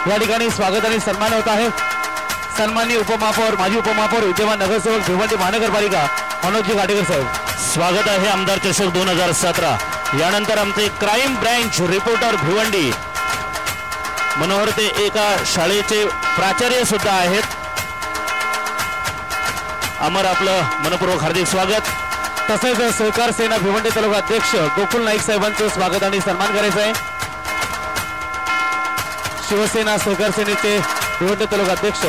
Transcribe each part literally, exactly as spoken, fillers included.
या ठिकाणी स्वागत आणि सन्मान होत आहे। सन्माननीय उपमहापौर माजी उपमहापौर विद्यमान नगरसेवक भिवंडी महानगरपालिका मनोजी घाटेकर साहेब, स्वागत आहे आमदार चषक दोन हजार सतरा। यानंतर आमचे crime branch reporter Bhiwandi Manohar ते एका शाळेचे प्राचार्य सुद्धा आहेत। अमर आपलं मनपूर्वक हार्दिक स्वागत। तसेच सहकार सेना भिवंडी तालुका अध्यक्ष गोकुल नाईक साहेबांचं स्वागत आणि सन्मान करायचं आहे। शिवसेना सहकार सेनेचे भिवंडी तालुका अध्यक्ष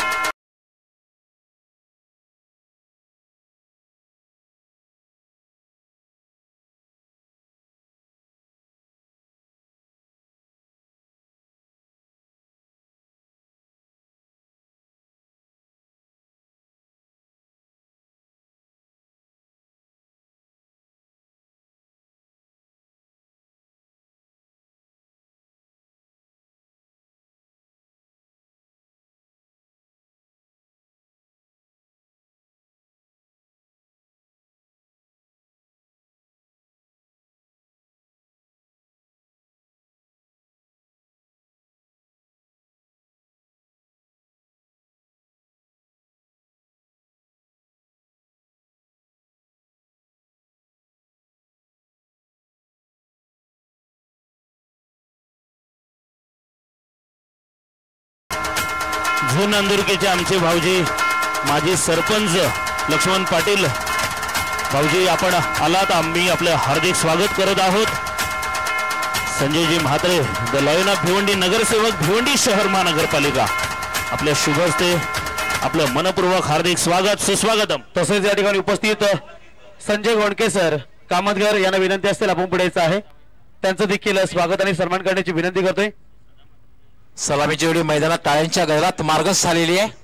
झून अंदुरकीचे आमचे भाऊजी माजी सरपंच लक्ष्मण पाटील भाऊजी, आपण आलात, आम्ही आपलं हार्दिक स्वागत करत आहोत। Sanjayji Mhatre the lion of Bhiwandi नगरसेवक भिवंडी शहर महानगरपालिका, आपल्या शुभ हस्ते आपलं मनपूर्वक हार्दिक स्वागत सुस्वागतम। तसेच या ठिकाणी उपस्थित संजय गोंडके सर कामतगर यांना विनंती असतील आपण पुढे यायचं आहे, त्यांचं देखील स्वागत आणि सन्मान करण्याची विनंती करतोय। सलामीची जोडी मैदानात टाळ्यांच्या गजरात मार्गस्थ झालेली आहे।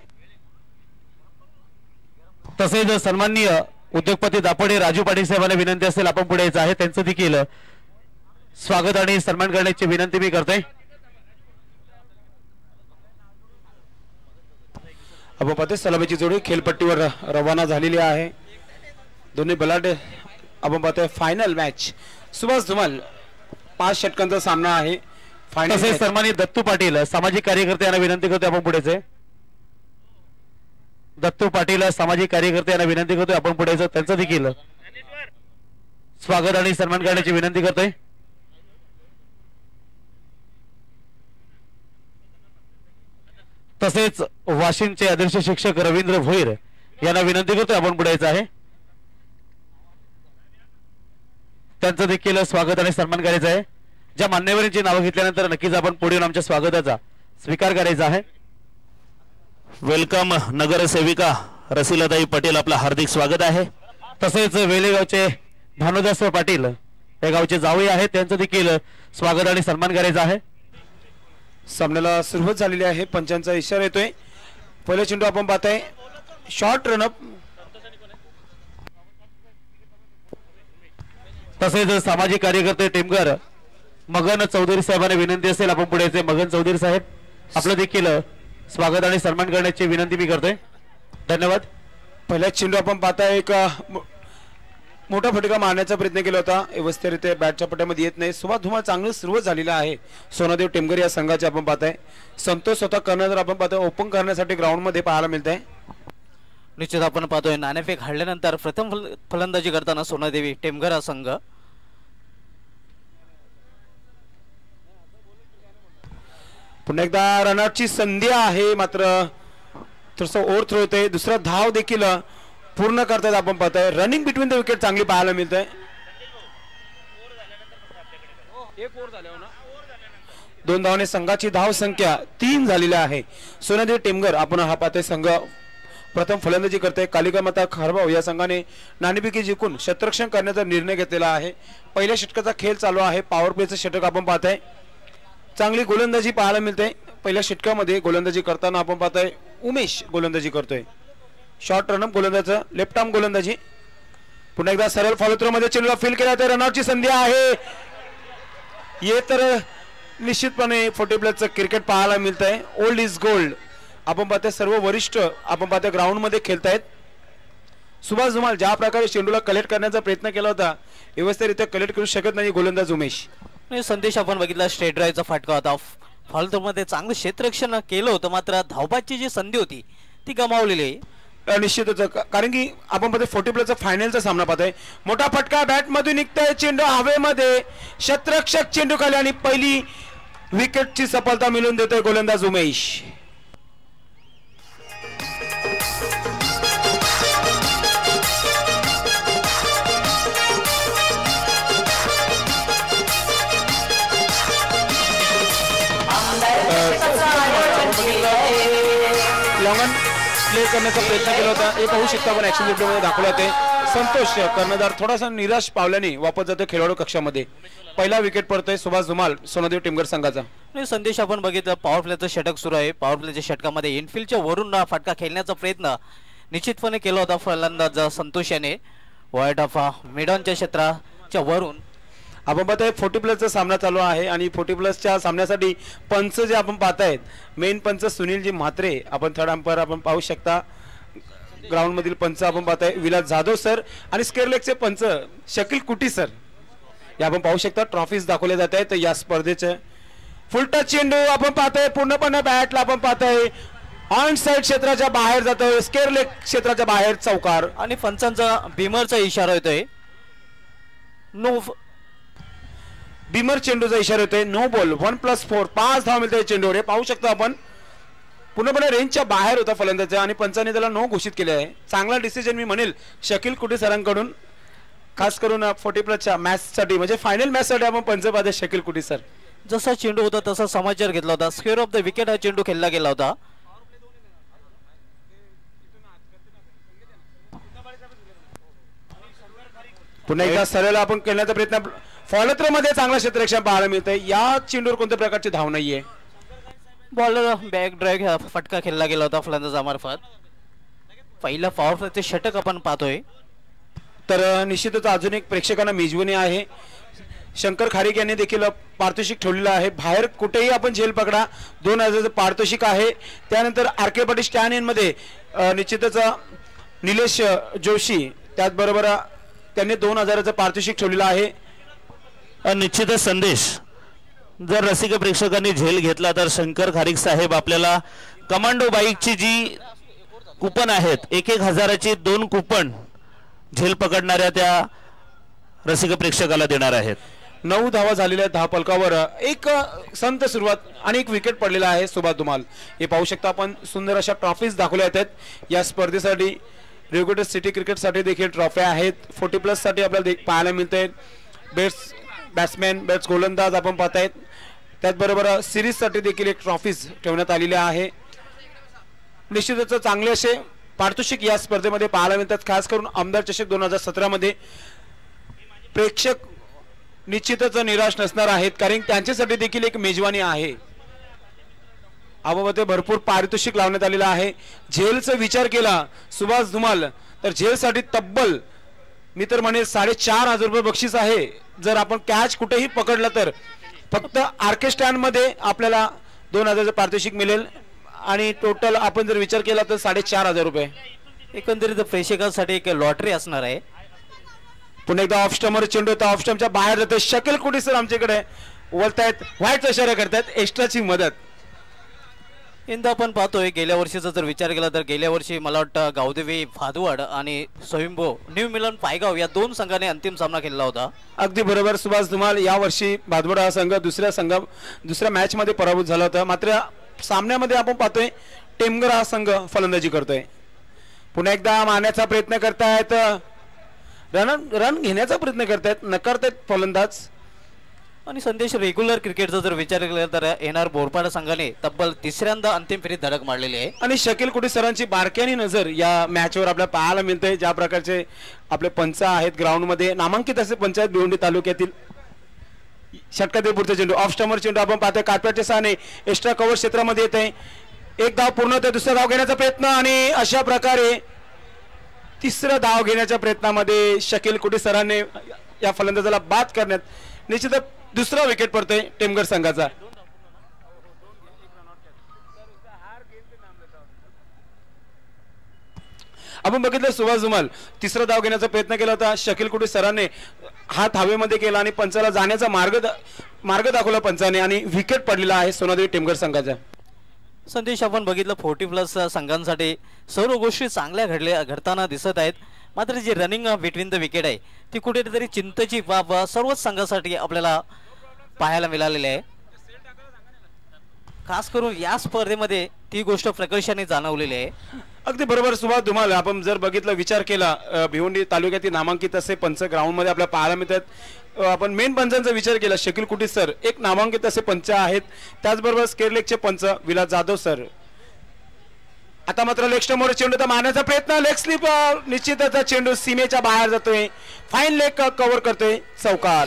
तसेच सन्माननीय उद्योगपती दापोडे राजू पाटील साहेबांना विनंती असेल आपण पुढे यायचं आहे, त्यांचं देखील स्वागत आणि सन्मान करण्याची विनंती मी करतोय। आपण पाहतोय सलामीची जोडी खेळपट्टीवर रवाना झालेली आहे। दोन्ही बलाढ्य आपण पाहतोय फायनल मॅच सुभाष धुमाल पाच षटकांचा सामना आहे। तसेच सन्मानित दत्तू पाटील सामाजिक कार्यकर्ते यांना विनंती करतोय आपण पुढेचे दत्तू पाटील सामाजिक कार्यकर्ते यांना विनंती करतोय आपण पुढे त्यांचं देखील स्वागत आणि सन्मान करण्याची विनंती करतोय। तसेच वाशिमचे आदर्श शिक्षक रवींद्र भोईर यांना विनंती करतोय आपण पुढे यायचं आहे, त्यांचं देखील स्वागत आणि सन्मान करायचं आहे। ज्या मान्यवरांची नावं घेतल्यानंतर नक्कीच आपण पुढे आमच्या स्वागताचा स्वीकार करायचा आहे। वेलकम नगरसेविका रसिलाताई पटेल, आपलं हार्दिक स्वागत आहे। तसेच वेलेगावचे भानुदास पाटील या गावचे जावई आहेत, त्यांचं देखील स्वागत आणि सन्मान करायचा आहे। सामन्याला सुरुवात झालेली आहे, पंचांचा इशारा येतोय। पहिला चेंडू आपण पाहताय शॉर्ट रनअप। तसेच सामाजिक कार्यकर्ते टेमगर मगन चौधरी साहेबांना विनंती असेल आपण पुढे यायचे। मगन चौधरी साहेब, आपलं देखील स्वागत आणि सन्मान करण्याची विनंती मी करतोय, धन्यवाद। पहिला चेंडू आपण पाहताय एक मोठा फटका मारण्याचा प्रयत्न केला होता, व्यवस्थितरित्या बॅटच्या पट्ट्यामध्ये येत नाही। सुभाष धुमाल चांगली सुरुवात झालेली आहे सोनादेव टेमगर या संघाचे आपण पाहताय। संतोष स्वतः करणं जर आपण पाहतोय ओपन करण्यासाठी ग्राउंड मध्ये पाहायला मिळत आहे। निश्चित आपण पाहतोय नाणेफेक हाडल्यानंतर प्रथम फलंदाजी करताना सोनादेवी टेमगर हा संघ। पुन्हा एकदा रनआउटची संधी आहे, मात्र थोडंसं ओव्हर थ्रो होतंय। दुसरा धाव देखील पूर्ण करतात आपण पाहतोय। रनिंग बिटवीन द विकेट चांगली पाहायला मिळतंय। दोन धावाने संघाची धाव संख्या तीन झालेली आहे। सोनादेवी टेमगर आपण हा पाहतोय संघ प्रथम फलंदाजी करते। कालिका माता खारबाव या संघाने नाणेफेकी जिंकून क्षेत्ररक्षण करण्याचा निर्णय घेतलेला आहे। पहिल्या षटकाचा खेळ चालू आहे, पॉवर प्लेचं षटक आपण पाहताय। चांगली गोलंदाजी पाहायला मिळते। पहिल्या षटकामध्ये गोलंदाजी करताना आपण पाहताय उमेश गोलंदाजी करतोय। शॉर्ट रनअप गोलंदाज लेफ्ट आर्म गोलंदाजी। पुन्हा एकदा सरळ फॉलो थ्रो मध्ये चेंडूला फील केला तर रनआउटची संधी आहे। ये तर निश्चितपणे फोर्टी प्लसचं क्रिकेट पाहायला मिळतंय। ओल्ड इज गोल्ड आपण पाहतोय, सर्व वरिष्ठ आपण पाहतोय ग्राउंड मध्ये खेळतायत। सुभाष धुमाल ज्या प्रकारे चेंडूला कलेक्ट करण्याचा प्रयत्न केला होता व्यवस्थितरित्या कलेक्ट करू शकत नाही गोलंदाज उमेश। संदेश आपण बघितला स्ट्रेट ड्राईव्हचा फटका होता, फॉलोमध्ये चांगलं क्षेत्ररक्षण केलं होतं, मात्र धावबाची जी संधी होती ती गमावलेली आहे. निश्चितच का- कारण की आपण मध्ये फोर्टी प्लसचा फायनलचा सामना पाहतोय. मोठा फटका बॅट मधून निघतोय, चेंडू हवेमध्ये, क्षेत्ररक्षक चेंडू खाली आणि पहिली विकेटची सफलता मिळवून देतोय गोलंदाज उमेश. लॉंगन प्ले करण्याचा प्रयत्न केला होता, हे पाहू शकता आपण ऍक्शन रिप्लेमध्ये दाखवले होते. संतोष कर्णधार थोडासा निराश पावल्याने वापस जातो खेळाडू कक्षामध्ये. पहिला विकेट पडतोय सुभाष धुमाल सोनादेवी टेमघर संघाचा. आणि संदेश आपण बघितलं पॉवर प्लेचं षटक सुरू आहे. पॉवर प्लेच्या षटकामध्ये इनफिल्डच्या वरून फटका खेळण्याचा प्रयत्न निश्चितपणे केला होता फलंदाज संतोष याने. वाईट ऑफ मिडॉनच्या क्षेत्राच्या वरून आपण पाहतोय फोर्टी प्लसचा सामना चालू आहे आणि फोर्टी प्लसच्या सामन्यासाठी पंच जे आपण पाहतायत मेन पंच सुनीलजी म्हात्रे, आपण थर्ड अंपायर आपण पाहू शकता. ग्राउंड मधील पंच आपण पाहताय विलास जाधव सर आणि स्केअरलेगचे पंच शकील कुटी सर, हे आपण पाहू शकता. ट्रॉफीज दाखवले जात आहेत या स्पर्धेचे. फुलटा चेंडू आपण पाहतोय पूर्णपणे बॅटला आपण पाहतोय ऑन साइड क्षेत्राच्या बाहेर जातोय, स्केअरलेग क्षेत्राच्या बाहेर चौकार आणि पंचांचा बिमरचा इशारा येतोय. नो बिमर चेंडूचा इशारा येतोय. No ball one plus four पाच धाव मिळते चेंडूवर. हे पाहू शकतो आपण पूर्णपणे रेंजच्या बाहेर होता फलंदाज आणि पंचाने त्याला नो घोषित केले आहे. चांगला डिसिजन मी म्हणेल शकील कुटे सरांकडून, खास करून फोर्टी प्लसच्या मॅचसाठी म्हणजे फायनल मॅचसाठी आपण पंच पाहते शकील कुटे सर. जसा चेंडू होता तसा समाचार घेतला होता. स्क्वेअर ऑफ द विकेट हा चेंडू खेळला गेला होता. पुन्हा एकदा सरळ आपण खेळण्याचा प्रयत्न. फॉलोथ्रो मध्ये चांगला क्षेत्ररक्षण पाहायला मिळतंय. या चेंडूवर कोणत्या प्रकारची धाव नाहीये. बॉलर बॅक ड्रॅग फटका खेळला गेला होता फलंदाजामार्फत. पहिला पॉवर प्लेचे षटक आपण पाहतोय. तर निश्चितच अजून एक प्रेक्षकांना मेजवानी आहे. शंकर खारीक यांनी देखील पारितोषिक ठेवलेलं आहे. बाहेर कुठेही आपण झेल पकडा दोन हजाराचं पारितोषिक आहे. त्यानंतर आर के पाटील स्टॅन मध्ये निश्चितच निलेश जोशी त्याचबरोबर त्यांनी दोन हजाराचं पारितोषिक ठेवलेलं आहे. निश्चितच संदेश जर रसिक प्रेक्षकांनी झेल घेतला तर शंकर खारीक साहेब आपल्याला कमांडो बाईकची जी कुपन आहेत एक एक हजाराची दोन कुपन झेल पकडणाऱ्या त्या रसिक प्रेक्षकाला देणार आहेत. नऊ धावा झालेल्या दहा पलकावर एक संत सुरुवात आणि एक विकेट पडलेला आहे सुभाष धुमाल. हे पाहू शकता आपण. सुंदर अशा ट्रॉफीज दाखवल्या आहेत या स्पर्धेसाठी. रेग्युलर सिटी क्रिकेटसाठी देखील ट्रॉफ्या आहेत. फोर्टी प्लस साठी आपल्याला पाहायला मिळते. बेस्ट बॅट्समॅन बेस्ट गोलंदाज आपण पाहतायत. त्याचबरोबर सिरीज साठी देखील एक ट्रॉफीज ठेवण्यात आलेल्या आहे. निश्चितच चांगले असे पारितोषिक या स्पर्धेमध्ये पाहायला मिळतात. खास करून आमदार चषक दोन हजार सतरा मध्ये प्रेक्षक निश्चितच निराश नसणार आहेत कारण त्यांच्यासाठी देखील एक मेजवानी आहे. आबाबत भरपूर पारितोषिक लावण्यात आलेला आहे. झेलचा विचार केला सुभाष धुमाल तर झेलसाठी तब्बल मी तर म्हणेल साडेचार हजार रुपये बक्षीस आहे. जर आपण कॅच कुठेही पकडलं तर फक्त आरके स्टँड मध्ये आपल्याला दोन हजारचं पारितोषिक मिळेल आणि टोटल आपण जर विचार केला तर साडेचार हजार रुपये. एकंदरीत प्रेक्षकांसाठी एक लॉटरी असणार आहे. पुन्हा एकदा ऑफ स्टंपवर चेंडू होता. ऑफ स्टंपच्या बाहेर जातो. शकील कुठे सर आमच्याकडे बोलतायत व्हाईटचा इशारा करतायत एक्स्ट्राची मदत. यंदा आपण पाहतोय गेल्या वर्षीचा जर विचार केला तर गेल्या वर्षी मला वाटतं गावदेवी भादवड आणि स्वयंभो न्यू मिलन पायगाव या दोन संघाने अंतिम सामना खेळला होता. अगदी बरोबर सुभाष धुमाल. या वर्षी भादवड हा संघ दुसऱ्या संघ दुसऱ्या मॅच मध्ये पराभूत झाला होता. मात्र सामन्यामध्ये आपण पाहतोय टेमघर हा संघ फलंदाजी करतोय. पुन्हा एकदा मारण्याचा प्रयत्न करतायत. रन रन घेण्याचा प्रयत्न करतायत नकारतायत फलंदाज. आणि संदेश रेग्युलर क्रिकेटचा जर विचार केला तर एनआर बोरपाडा संघाने तब्बल तिसऱ्यांदा अंतिम फेरीत धडक मारलेली आहे. आणि शकील कुटे सरांची बारक्यानी नजर या मॅचवर आपल्याला पाहायला मिळते. ज्या प्रकारचे आपले पंच आहेत ग्राउंड मध्ये नामांकित असे पंचायत भिवंडी तालुक्यातील. षटकातील पुढचा चेंडू ऑफ स्टंपवर चेंडू आपण पाहतोय कार्पेटच्या सहाने एक्स्ट्रा कव्हर क्षेत्रामध्ये येते. एक धाव पूर्ण होते. दुसरा धाव घेण्याचा प्रयत्न आणि अशा प्रकारे तिसरा धाव घेण्याच्या प्रयत्नामध्ये शकील कुटे सरांनी या फलंदाजाला बाद करण्यात निश्चितच दुसरा विकेट पडतोय टेमघर संघाचा. आपण बघितलं सुभाष धुमाल तिसरा धाव घेण्याचा प्रयत्न केला होता. शकील कुटे सरांनी हात हवेमध्ये केला आणि पंचाला जाण्याचा मार्ग मार्ग दाखवला पंचाने आणि विकेट पडलेला आहे सोनादेवी टेमघर संघाचा. संदेश आपण बघितलं फोर्टी प्लस संघांसाठी सर्व गोष्टी चांगल्या घडल्या घडताना दिसत आहेत. मात्र जी रनिंग बिटवीन द विकेट आहे ती कुठेतरी चिंतेची बाब सर्वच संघासाठी आपल्याला पाहायला मिळालेली आहे. खास करून या स्पर्धेमध्ये ती गोष्ट प्रकर्षाने जाणवलेली आहे. अगदी बरोबर सुभाष धुमाल. आपण जर बघितलं विचार केला भिवंडी तालुक्यातील नामांकित असे पंच ग्राउंड मध्ये आपल्याला पाहायला मिळतात. आपण मेन पंचांचा विचार केला शकील कुटी सर एक नामांकित असे पंच आहेत. त्याचबरोबर स्केअरलेगचे पंच विलास जाधव सर. आता मात्र लेग स्टंपवर चेंडू तर मारण्याचा प्रयत्न लेग स्लिप निश्चितच चेंडू सीमेच्या बाहेर जातोय. फाईन लेग कव्हर करतोय चौकार.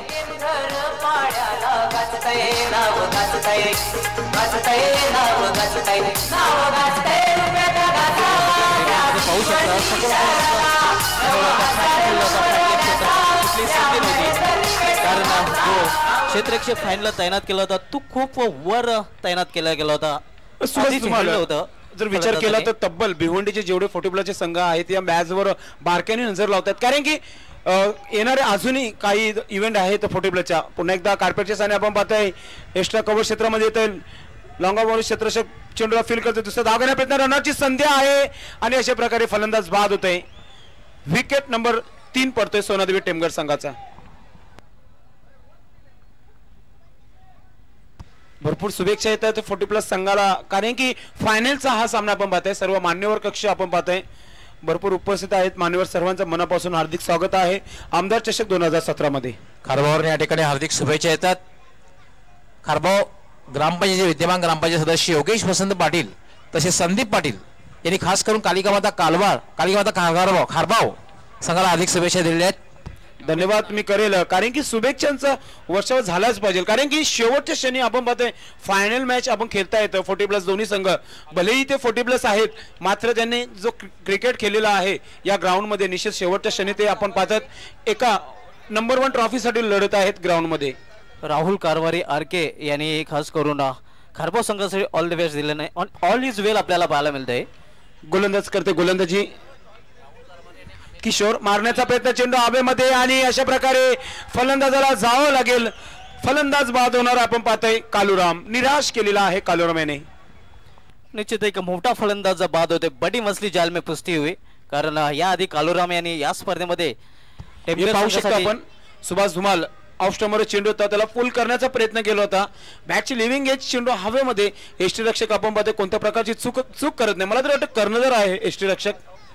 पाहू शकता कारण जो क्षेत्ररक्षक फाईनला तैनात केला होता तो खूप वर तैनात केला गेला होता. होतं जर विचार केला तर तब्बल भिवंडीचे जेवढे फोर्टी संघ आहेत या मॅचवर बारकाईने नजर लावतात. कारण की येणारे अजूनही काही इव्हेंट आहेत फोर्टी प्लसच्या. पुन्हा एकदा कार्पेटच्या साने आपण पाहतोय एक्स्ट्रा कव्हर क्षेत्रामध्ये येतं लॉंग ऑफ क्षेत्ररक्षक चेंडूला फील करतो. दुसरा धाव घेण्या प्रयत्न रनरची संधी आहे आणि अशा प्रकारे फलंदाज बाद होतोय. विकेट नंबर तीन पडतोय सोनादेवी टेमघर संघाचा. भरपूर शुभेच्छा येतात फोर्टी प्लस संघाला कारण की फायनलचा हा सामना आपण पाहतोय. सर्व मान्यवर कक्ष आपण पाहतोय भरपूर उपस्थित आहेत. मान्यवर सर्वांचं मनापासून हार्दिक स्वागत आहे आमदार चषक दोन हजार सतरा मध्ये. खारबावर या ठिकाणी हार्दिक शुभेच्छा येतात. खारबाव ग्रामपंचायतीचे विद्यमान ग्रामपंचायत सदस्य योगेश वसंत पाटील तसेच संदीप पाटील यांनी खास करून कालिकामाता कालवार कालिकामाता खारबाव खारबाव संघाला हार्दिक शुभेच्छा दिलेल्या आहेत. धन्यवाद मी करेल कारण की शुभेच्छांचा वर्षाव झालाच पाहिजे. कारण की शेवटच्या क्षणी आपण पाहतोय फायनल मॅच आपण खेळता येतं. फोर्टी प्लस दोन्ही संघ भलेही ते फोर्टी प्लस आहेत मात्र त्यांनी जो क्रिकेट खेळलेला आहे या ग्राउंड मध्ये निश्चित शेवटच्या क्षणी ते आपण पाहतात एका नंबर वन ट्रॉफीसाठी लढत आहेत ग्राउंड मध्ये. राहुल कारवारी आर के यांनी खास करून खारबाव संघासाठी ऑल द बेस्ट दिले नाही. ऑल इज वेल आपल्याला पाहायला मिळतंय. गोलंदाज करते गोलंदाजी किशोर मारण्याचा प्रयत्न चेंडू हवेमध्ये आणि अशा प्रकारे फलंदाजाला जावं लागेल. फलंदाज बाद होणार आपण पाहतोय कालूराम. निराश केलेला आहे कालूराम याने. निश्चित एक मोठा फलंदाज बाद होते. बडी मसली जाल में पुस्ती हुई कारण याआधी कालूराम यांनी या स्पर्धेमध्ये पाहू शकतो आपण सुभाष धुमाल ऑफ स्टंपवर चेंडू होता त्याला पुल करण्याचा प्रयत्न केला होता. बॅटची लिव्हिंग एज चेंडू हवेमध्ये एसटी रक्षक आपण पाहतोय कोणत्या प्रकारची चूक चूक करत नाही. मला तर वाटतं कर्णधार आहे एसटी रक्षक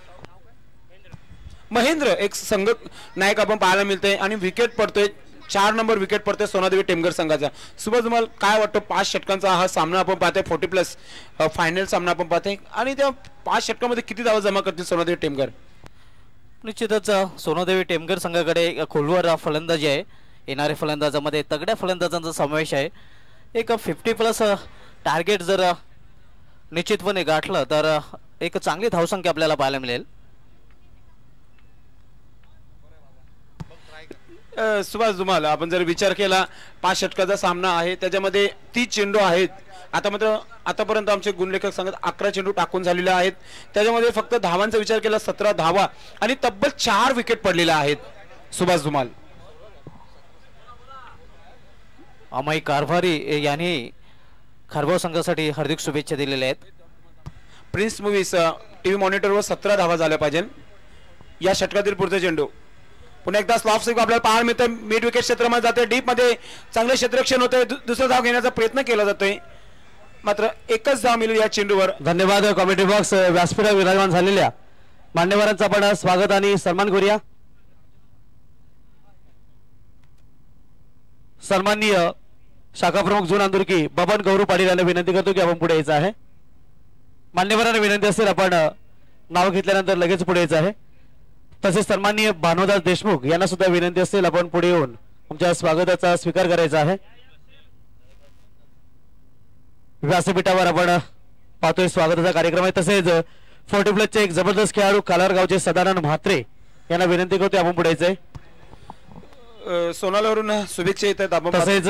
महेंद्र एक संघ नायक आपण पाहायला मिळतोय आणि विकेट पडतोय. चार नंबर विकेट पडतोय सोनादेवी टेमघर संघाचा. सुभाष धुमाल काय वाटतं पाच षटकांचा हा सामना आपण पाहतोय फोर्टी प्लस फायनल सामना आपण पाहतोय आणि त्या पाच षटकामध्ये किती धावा जमा करतील सोनादेवी टेमघर. निश्चितच सोनादेवी टेमघर संघाकडे खोलवर फलंदाजी आहे. येणाऱ्या फलंदाजामध्ये तगड्या फलंदाजांचा समावेश आहे. एक फिफ्टी प्लस टार्गेट जर निश्चितपणे गाठलं तर एक चांगली धावसंख्या आपल्याला पाहायला मिळेल. सुभाष धुमाल आपण जर विचार केला पाच षटकाचा सामना आहे त्याच्यामध्ये तीस चेंडू आहेत. आता मात्र आतापर्यंत आमचे गुणलेखक सांगत अकरा चेंडू टाकून झालेले आहेत. त्याच्यामध्ये फक्त धावांचा विचार केला सतरा धावा आणि तब्बल चार विकेट पडलेल्या आहेत. सुभाष धुमाल अमय कारभारी यांनी खारबाव संघासाठी हार्दिक शुभेच्छा दिलेल्या आहेत. प्रिन्स मूवीज टीव्ही मॉनिटरवर सतरा धावा झाल्या पाहिजे या षटकातील पुढचे चेंडू. पुन्हा एकदा स्लॉफ सिक आपल्याला पाहायला मिळतं. मिड विकेट क्षेत्रामध्ये जाते डीप मध्ये चांगले क्षेत्ररक्षण होते. दुसरा धाव घेण्याचा प्रयत्न केला जातोय मात्र एकच धाव मिळेल या चेंडूवर. धन्यवाद. कॉमेडी बॉक्स व्यासपीठावर विराजमान झालेल्या मान्यवरांचं आपण स्वागत आणि सन्मान करूया. सन्माननीय शाखा प्रमुख जुन अंदुरकी बबन गौरव पाटील यांना विनंती करतो की आपण पुढे यायचं आहे. मान्यवरांना विनंती असेल आपण नाव घेतल्यानंतर लगेच पुढे यायचं आहे. तसेच सन्माननीय भानुदास देशमुख यांना सुद्धा विनंती असेल आपण पुढे येऊन तुमच्या स्वागताचा स्वीकार करायचा आहे. व्यासपीठावर आपण पाहतोय स्वागताचा कार्यक्रम आहे. तसेच फोर्टी प्लसचे एक जबरदस्त खेळाडू कालारगावचे सदानंद म्हात्रे यांना विनंती करतोय आपण पुढे यायचंय. सोनाल्यावरून शुभेच्छा येतात आपण. तसेच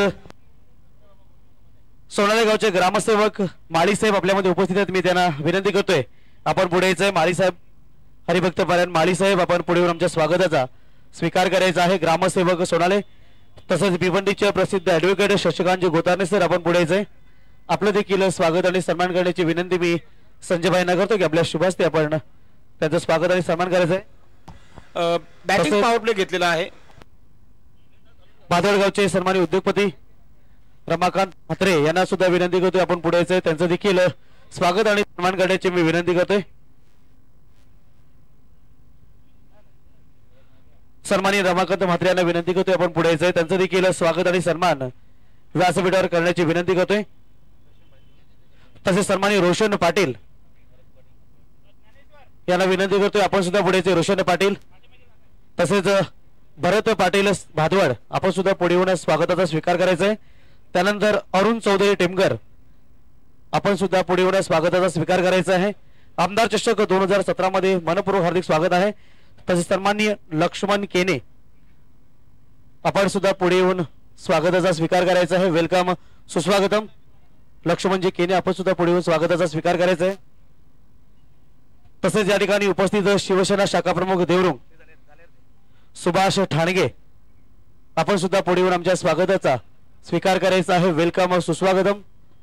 सोनाले गावचे ग्रामसेवक माळी साहेब आपल्यामध्ये उपस्थित आहेत. मी त्यांना विनंती करतोय आपण पुढे यायचंय. माळी साहेब हरिभक्त पारायण माळी साहेब आपण पुढे येऊन आमच्या स्वागताचा स्वीकार करायचा आहे. ग्रामसेवक सोनाले तसंच भिवंडीचे प्रसिद्ध ॲडव्होकेट शशिकांत गोतारणे सर आपण पुढे यायचंय. आपलं देखील स्वागत आणि सन्मान करण्याची विनंती मी संजयभाईंना करतो की आपल्या शुभ हस्ते आपण त्यांचं स्वागत आणि सन्मान करायचं आहे. बॅटिंग पॉवर प्ले घेतलेला आहे. बादळगावचे सन्मानित उद्योगपती रमाकांत म्हात्रे यांना सुद्धा विनंती करतोय आपण पुढे यायचंय. त्यांचं देखील स्वागत आणि सन्मान करण्याची मी विनंती करतोय. सन्मानित रमाकांत म्हात्रे यांना विनंती करतोय आपण पुढे यायचंय. त्यांचं देखील स्वागत आणि सन्मान व्यासपीठावर करण्याची विनंती करतोय. तसेच सन्मानित रोशन पाटील यांना विनंती करतोय आपण सुद्धा पुढे यायचंय. रोशन पाटील तसेच भरत पाटील भादवड आपण सुद्धा पुढे येऊन स्वागताचा स्वीकार करायचा आहे. त्यानंतर अरुण चौधरी टेमगर आपण सुद्धा पुढे येऊन स्वागताचा स्वीकार करायचा आहे. आमदार चषक दोन हजार सतरा मध्ये मनपूर्वक हार्दिक स्वागत आहे. तसेच सन्माननीय लक्ष्मण केने आपण सुद्धा पुढे येऊन स्वागताचा स्वीकार करायचा आहे. वेलकम सुस्वागतम लक्ष्मणजी केने आपण सुद्धा पुढे येऊन स्वागताचा स्वीकार करायचा आहे. तसेच या ठिकाणी उपस्थित शिवसेना शाखा प्रमुख देवरुंग सुभाष ठाणगे आपण सुद्धा पुढे येऊन आमच्या स्वागताचा स्वीकार करायचा आहे. वेलकम सुस्वागतम.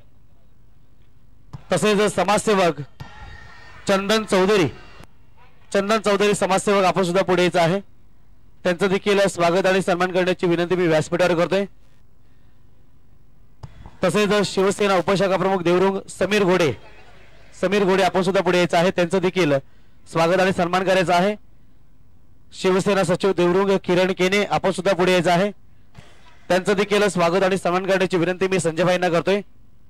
तसेच समाजसेवक चंदन चौधरी चंदन चौधरी समाजसेवक आपण सुद्धा पुढे यायचं आहे. त्यांचं देखील स्वागत आणि सन्मान करण्याची विनंती मी व्यासपीठावर करतोय. तसेच शिवसेना उपशाखा प्रमुख देवरुंग समीर घोडे समीर घोडे आपण सुद्धा पुढे यायचं आहे. त्यांचं देखील स्वागत आणि सन्मान करायचा आहे. शिवसेना सचिव देवरुंग किरण केने आपण सुद्धा पुढे यायचं आहे. त्यांचं देखील स्वागत आणि सन्मान करण्याची विनंती मी संजयभाईंना करतोय.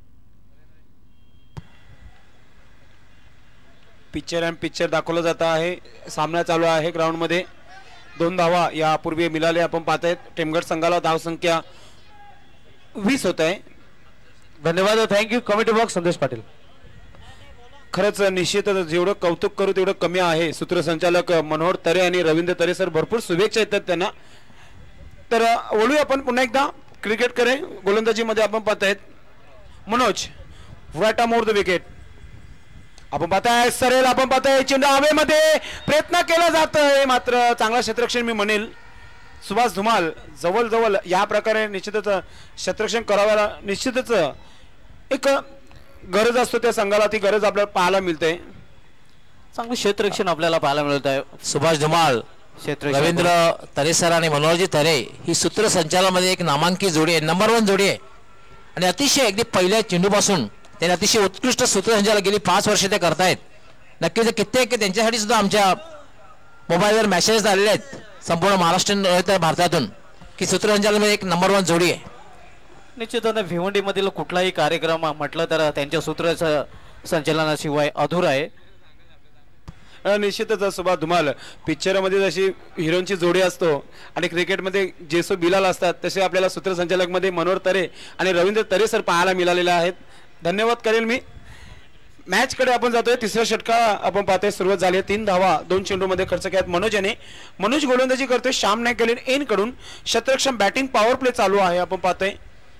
पिक्चर अँड पिक्चर दाखवलं जात आहे. सामना चालू आहे ग्राउंड मध्ये. दोन धावा यापूर्वी मिळाले आपण पाहतायत. टेमगड संघाला धाव संख्या वीस होत आहे. धन्यवाद. Thank you committee box Sandesh Patil. खरंच निश्चितच जेवढं कौतुक करू तेवढं कमी आहे. सूत्रसंचालक मनोहर तरे आणि रवींद्र तरे सर भरपूर शुभेच्छा येतात त्यांना. तर वळूया आपण पुन्हा एकदा क्रिकेट करे. गोलंदाजी मध्ये आपण पाहतायत Manoj Vhata more the wicket आपण पाहताय. सरेल आपण पाहताय चेंडू हवेमध्ये प्रयत्न केला जातोय मात्र चांगला क्षेत्ररक्षण मी म्हणेल. सुभाष धुमाल जवळ जवळ या प्रकारे निश्चितच क्षेत्ररक्षण करायला निश्चितच एक गरज असतो त्या संघाला. ती गरज आपल्याला पाहायला मिळते. चांगलं क्षेत्ररक्षण आपल्याला पाहायला मिळत आहे. सुभाष धुमाल क्षेत्र रवींद्र तरेसर आणि मनोहरजी तरे ही सूत्रसंचालनामध्ये एक नामांकित जोडी आहे. नंबर वन जोडी आहे आणि अतिशय अगदी पहिल्या चेंडूपासून त्यांनी अतिशय उत्कृष्ट सूत्रसंचालन गेली पाच वर्ष ते करतायत. नक्कीच कित्येक त्यांच्यासाठी सुद्धा आमच्या मोबाईलवर मेसेज आलेले आहेत संपूर्ण महाराष्ट्र भारतातून की सूत्रसंचालनामध्ये एक नंबर वन जोडी आहे. निश्चितच भिवंडीमधील कुठलाही कार्यक्रम म्हटलं तर त्यांच्या सूत्र संचालनाशिवाय अधुरा आहे. निश्चितच सुभाष धुमाल पिक्चर मध्ये जशी हिरोची जोडी असतो आणि क्रिकेटमध्ये जेसो बिलाल असतात तसे आपल्याला सूत्रसंचालक मध्ये मनोहर तरे आणि रवींद्र तरे सर पाहायला मिळालेले आहेत. धन्यवाद करेल मी. मॅच कडे आपण जातोय. तिसऱ्या षटका आपण पाहतोय सुरुवात झाली आहे. तीन धावा दोन चेंडू मध्ये खर्च केल्यात मनोज याने. मनोज गोलंदाजी करतोय. श्याम नाईक केले एन कडून क्षेत्ररक्षण बॅटिंग पॉवर प्ले चालू आहे आपण पाहतोय.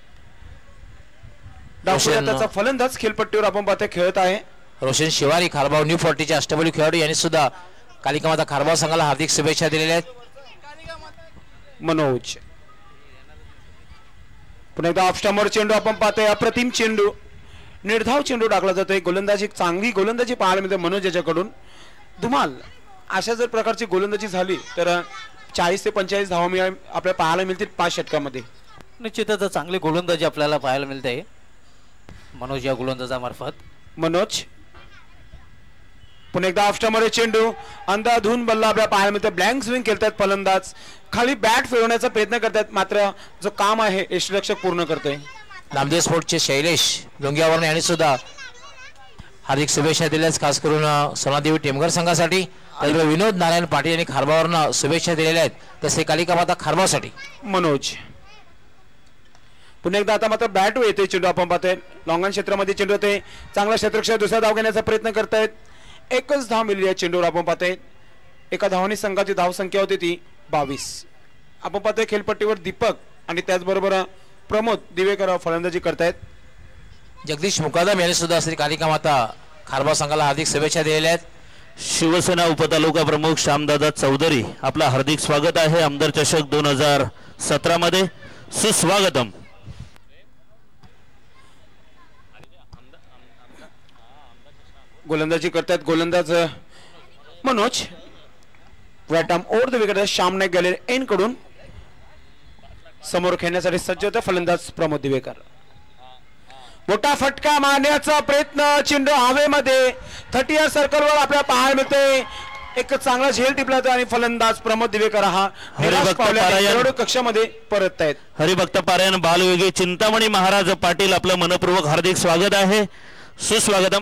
त्याचा फलंदाज खेळपट्टीवर आपण पाहतोय खेळत आहे. रोशन शिवारी खारबाव न्यू फोर्टीचे अष्टपैलू खेळाडू यांनी सुद्धा कालिका माता खारबाव संघाला हार्दिक शुभेच्छा दिलेल्या आहेत. मनोज पुन्हा एकदा ऑफस्टंपवर चेंडू आपण पाहतोय. अप्रतिम चेंडू निर्धाव चेंडू टाकला जातोय. गोलंदाजी चांगली गोलंदाजी पाहायला मिळते मनोज याच्याकडून. धुमाल अशा जर प्रकारची गोलंदाजी झाली तर चाळीस ते पंचेचाळीस धावा मिळा आपल्याला पाहायला मिळतील पाच षटकामध्ये. निश्चितच चांगली गोलंदाजी आपल्याला पाहायला मिळते मनोज या गोलंदाजामार्फत. मनोज पुन्हा एकदा ऑफस्टंपवर चेंडू अंधाधुन बल्ला आपल्याला पाहायला मिळतं. ब्लँक स्विंग खेळतात फलंदाज. खाली बॅट फिरवण्याचा प्रयत्न करतात मात्र जो काम आहे यष्टीरक्षक पूर्ण करतोय. नामदेव स्पोर्टचे शैलेश लोंगियावरून यांनी सुद्धा हार्दिक शुभेच्छा दिल्यास खास करून सोनादेवी टेमघर संघासाठी. त्याचबरोबर विनोद नारायण पाटील यांनी खारबावरून शुभेच्छा दिलेल्या आहेत तसे कालिका माता खारबावसाठी. मनोज पुन्हा एकदा आता मात्र बॅट येते चेंडू आपण पाहतोय. लॉंगॉन क्षेत्रामध्ये चेंडू होते. चांगला क्षेत्ररक्षक दुसरा धाव घेण्याचा प्रयत्न करतायत. एकच धाव मिळाली आहे चेंडूवर आपण पाहतोय. एका धावाने संघाची धाव संख्या होती ती बावीस. आपण पाहतोय खेळपट्टीवर दीपक आणि त्याचबरोबर प्रमोद दिवेकर फलंदाजी करतायत. जगदीश मुकादम यांनी सुद्धा श्री कालिका माता खारबाव संघाला हार्दिक शुभेच्छा दिलेल्या आहेत. शिवसेना उपतालुका प्रमुख श्यामदादा चौधरी आपला हार्दिक स्वागत आहे आमदार चषक दोन हजार सतरा मध्ये सुस्वागतम. गोलंदाजी करतात गोलंदाज Manoj. Watam over the wicket Shyam Naik गेले एन कडून समोर खेळण्यासाठी सज्ज होते फलंदाज प्रमोद दिवेकर. मोठा फटका मारण्याचा प्रयत्न चेंडू हवेमध्ये थर्टी इयर सर्कलवर आपल्याला पाहायला मिळते. एक चांगला झेल टिपला आणि फलंदाज प्रमोद दिवेकर हा कक्षामध्ये परत आहेत. हरिभक्त पारायण बालवेगी चिंतामणी महाराज पाटील आपलं मनपूर्वक हार्दिक स्वागत आहे सुस्वागतम.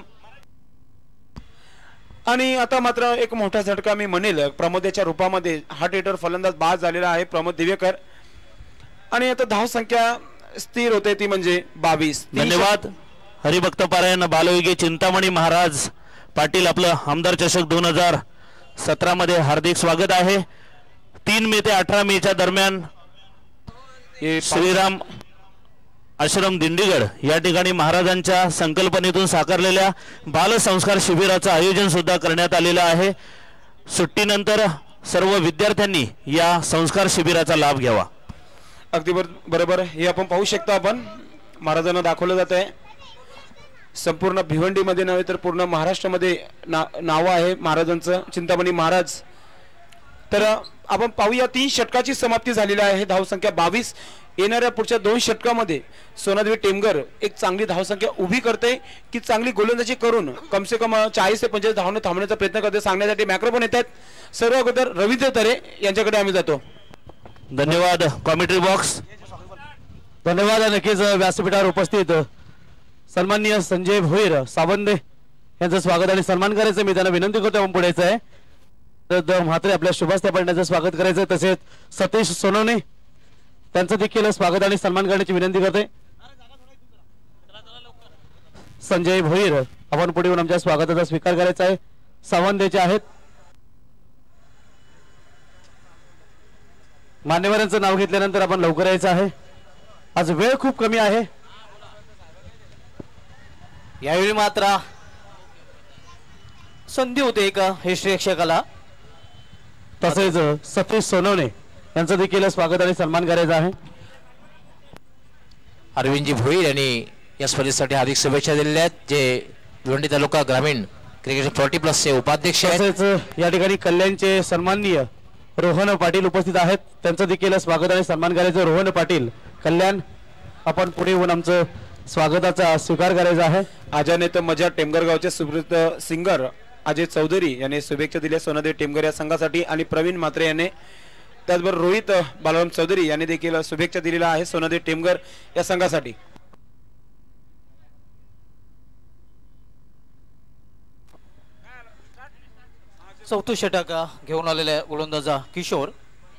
आणि आता मात्र एक मोठा झटका मी म्हणेल प्रमोदच्या रूपामध्ये हार्ट हिटर फलंदाज बाद झालेला आहे प्रमोद दिवेकर. आणि आता धाव संख्या स्थिर होते ती म्हणजे बावीस. धन्यवाद. हरिभक्त पारायण बालवेगी चिंतामणी महाराज पाटील आपलं आमदार चषक दोन हजार सतरा मध्ये हार्दिक स्वागत आहे. तीन मे ते अठरा मेच्या दरम्यान श्रीराम आश्रम दिंडीगड या ठिकाणी महाराजांच्या संकल्पनेतून साकारलेल्या बालसंस्कार शिबिराचं आयोजन सुद्धा करण्यात आलेलं आहे. सुट्टीनंतर सर्व विद्यार्थ्यांनी या संस्कार शिबिराचा लाभ घ्यावा. अगदी बरोबर हे आपण पाहू शकतो. आपण महाराजांना दाखवलं जात आहे संपूर्ण भिवंडीमध्ये नव्हे तर पूर्ण महाराष्ट्रामध्ये ना नाव आहे महाराजांचं चिंतामणी महाराज. तर आपण पाहूया तीन षटकाची समाप्ती झालेली आहे. धावसंख्या बावीस. येणाऱ्या पुढच्या दोन षटकामध्ये सोनादेवी टेमगर एक चांगली धावसंख्या उभी करते की चांगली गोलंदाजी करून कम से कम चाळीस ते पंचेचाळीस धावणे थांबण्याचा प्रयत्न करते सांगण्यासाठी मॅक्रोफोन येत आहेत. सर्व अगोदर रवींद्र तरे यांच्याकडे आम्ही जातो. धन्यवाद. Commentary box. धन्यवाद. नक्कीच व्यासपीठावर उपस्थित सन्माननीय संजय भोईर सावंदे यांचं स्वागत आणि सन्मान करायचं मी त्यांना विनंती करतो. आपण पुढेच आहे तर म्हात्रे आपल्या शुभास्त्या पाटण्याचं स्वागत करायचं. तसेच सतीश सोनवणे त्यांचं देखील स्वागत आणि सन्मान करण्याची विनंती करते. संजय भोईर आपण पुढे येऊन आमच्या स्वागताचा स्वीकार करायचा आहे. सावंदेचे आहेत. मान्यवरांचं नाव घेतल्यानंतर आपण लवकर यायचं आहे. आज वेळ खूप कमी आहे. यावेळी मात्र संधी होते का हे प्रेक्षकाला. तसेच सतीश सोनवणे यांचं देखील स्वागत आणि सन्मान करायचा आहे. अरविंदजी भोईर यांनी या स्पर्धेसाठी हार्दिक शुभेच्छा दिलेल्या आहेत जे भिवंडी तालुका ग्रामीण क्रिकेट फोर्टी प्लस चे उपाध्यक्ष आहेत. तसेच या ठिकाणी कल्याणचे सन्माननीय रोहन पाटील उपस्थित आहेत. त्यांचं देखील स्वागत आणि सन्मान करायचं. रोहन पाटील कल्याण आपण पुढे येऊन आमचं स्वागताचा स्वीकार करायचा आहे. आजाने तर मजा टेमगर गावचे सुप्रसिद्ध सिंगर अजय चौधरी यांनी शुभेच्छा दिल्या सोनादेवी टेमगर या संघासाठी आणि प्रवीण म्हात्रे यांनी त्याचबरोबर रोहित बालराम चौधरी यांनी देखील शुभेच्छा दिलेल्या आहे सोनादेवी टेमगर या संघासाठी. चौथं षटक घेऊन आलेल्या गोलंदाज किशोर.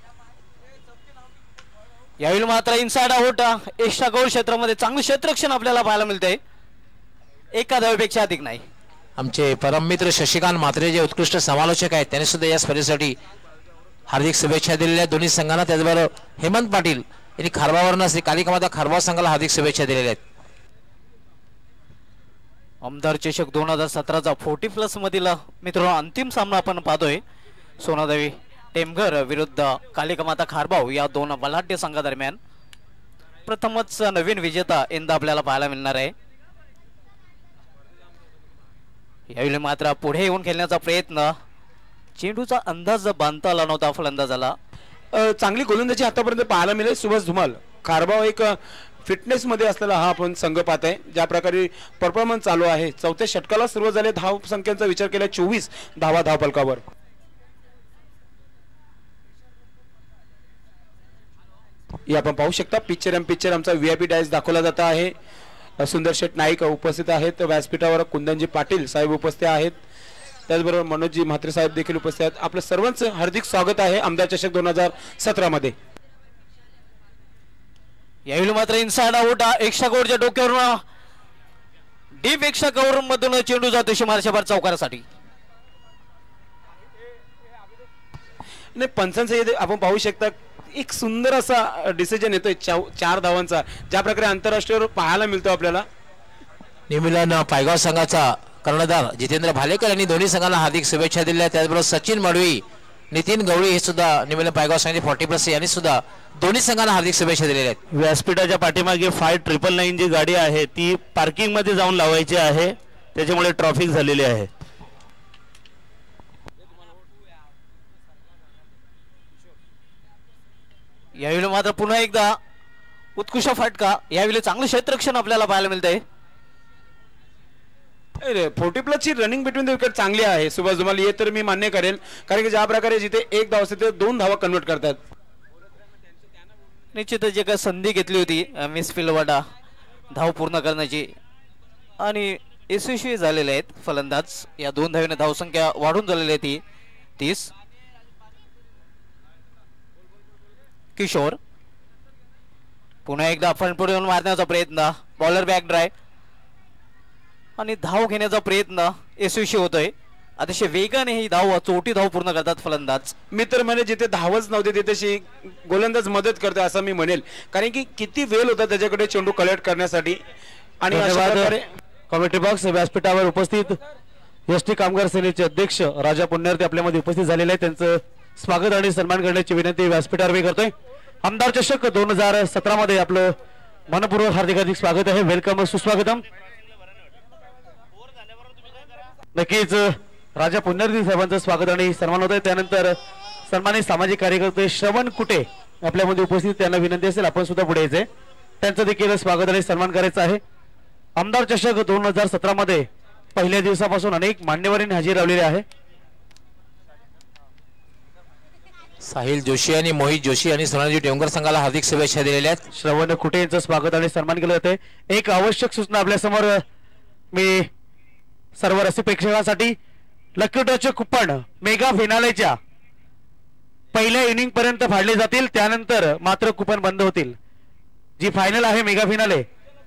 यावेळी मात्र इनसाइड आउट एक्स्ट्रा गोल क्षेत्रामध्ये चांगलं क्षेत्ररक्षण आपल्याला पाहायला मिळते. एका धावेपेक्षा अधिक नाही. आमचे परम मित्र शशिकांत म्हात्रे जे उत्कृष्ट समालोचक आहेत त्यांनी सुद्धा या स्पर्धेसाठी हार्दिक शुभेच्छा दिलेल्या आहेत दोन्ही संघांना. त्याचबरोबर हेमंत पाटील यांनी खारबावरून श्री कालिका माता खारबाव संघाला हार्दिक शुभेच्छा दिलेल्या आहेत. आमदार चषक दोन हजार सतराचा फोर्टी प्लस मधील मित्रांनो अंतिम सामना आपण पाहतोय. सोनादेवी टेमघर विरुद्ध कालिका माता खारबाव या दोन बलाढ्य संघादरम्यान प्रथमच नवीन विजेता यंदा आपल्याला पाहायला मिळणार आहे. यावेळी मात्र पुढे येऊन खेळण्याचा प्रयत्न चेंडूचा अंदाज बांधता आला नव्हता फलंदाजाला. चांगली गोलंदाजी आतापर्यंत पाहायला मिळेल. सुभाष धुमाल खारबाव एक फिटनेस मध्ये असलेला हा आपण संघ पाहत आहे. ज्या प्रकारे परफॉर्मन्स चालू आहे. चौथ्या षटकाला सुरुवात झाली. धाव संख्येचा विचार केला चोवीस धावा धावफलकावर. हे आपण पाहू शकता पिक्चर एम पिक्चर आमचा व्हीआयपी डायस दाखवला जात आहे. सुंदर शेठ नाईक उपस्थित आहेत. व्यासपीठावर कुंदनजी पाटील साहेब उपस्थित आहेत. त्याचबरोबर मनोजजी म्हात्रे साहेब देखील उपस्थित आहेत. आपलं सर्वांचं हार्दिक स्वागत आहे आमदार चषक दोन हजार सतरा मध्ये. यावेळी मात्र इनसाइड आउट एक्स्ट्रा गोडच्या डोक्यावरून डीप एक्स्ट्रा कव्हर मधून चेंडू जातो शिमारशाबार चौकारासाठी. नाही पंचांचं आपण पाहू शकता एक सुंदर असा डिसिजन येतोय चार धावांचा ज्या प्रकारे आंतरराष्ट्रीय पाहायला मिळतो आपल्याला. निमिलन पायगाव संघाचा कर्णधार जितेंद्र भालेकर यांनी दोन्ही संघांना हार्दिक शुभेच्छा दिल्या. त्याचबरोबर सचिन मडवी, नितीन गवळी हे सुद्धा निमेलन पायगाव संघाचे फोर्टी प्लस यांनी सुद्धा दोन्ही संघांना हार्दिक शुभेच्छा दिलेल्या आहेत. व्यासपीठाच्या पाठीमागे फाय ट्रिपल नाईन जी गाडी आहे ती पार्किंग मध्ये जाऊन लावायची आहे, त्याच्यामुळे ट्रॅफिक झालेली आहे. यावेळी मात्र पुन्हा एकदा उत्कृष्ट फटका, यावेळी चांगलं क्षेत्ररक्षण आपल्याला पाहायला मिळतंय. फोर्टी प्लस ची रनिंग बिटवीन द विकेट चांगली आहे सुभाष धुमाल, हे तर मी मान्य करेल. कारण की ज्या प्रकारे जिथे एक धाव असते ते दोन धावा कन्वर्ट करतात. निश्चितच जे काय संधी घेतली होती मिस फिल्डवाडा धाव पूर्ण करण्याची आणि यशस्वी झालेले आहेत फलंदाज. या दोन धावेने धावसंख्या वाढून झालेली आहे ती तीस. किशोर पुन्हा एकदा फ्रंट पुढे येऊन मारण्याचा प्रयत्न, बॉलर बॅक ड्राय आणि धाव घेण्याचा प्रयत्न यशस्वी होतोय. अतिशय वेगाने ही धाव चोटी धाव पूर्ण करतात फलंदाज. मी तर म्हणे जिथे धावच नव्हते तिथे गोलंदाज मदत करतोय असं मी म्हणेल. कारण की किती वेळ होता त्याच्याकडे चेंडू कलेक्ट करण्यासाठी. आणि कॉमेंट्री बॉक्स व्यासपीठावर उपस्थित एस टी कामगार सेनेचे अध्यक्ष राजा पुण्यार्थी आपल्यामध्ये उपस्थित झालेले आहेत. त्यांचं स्वागत आणि सन्मान करण्याची विनंती व्यासपीठावर मी करतोय. आमदार चषक दोन हजार सतरा मध्ये आपलं मनपूर्वक हार्दिक हार्दिक स्वागत आहे. वेलकम, सुस्वागतम. नक्कीच राजा पुण्यार्थी साहेबांचं स्वागत आणि सन्मान होत आहे. त्यानंतर सन्मानित सामाजिक कार्यकर्ते श्रवण कुटे आपल्यामध्ये उपस्थित, त्यांना विनंती असेल आपण सुद्धा पुढे यायचे, त्यांचं देखील स्वागत आणि सन्मान करायचा आहे. आमदार चषक दोन हजार सतरा मध्ये पहिल्या दिवसापासून अनेक मान्यवरांनी हजेरी लावलेली आहे. साहिल जोशी आणि मोहित जोशी आणि सोनाजी टेमकर संघाला हार्दिक शुभेच्छा दिलेल्या आहेत. श्रवण कुटे यांचं स्वागत आणि सन्मान केलं जाते. एक आवश्यक सूचना आपल्या समोर मी सर्व रसिक प्रेक्षकांसाठी, लकी ड्रॉचे कुपन मेगा फिनालेच्या पहिल्या इनिंग पर्यंत फाडले जातील, त्यानंतर मात्र कुपन बंद होतील. जी फायनल आहे मेगा फिनाले,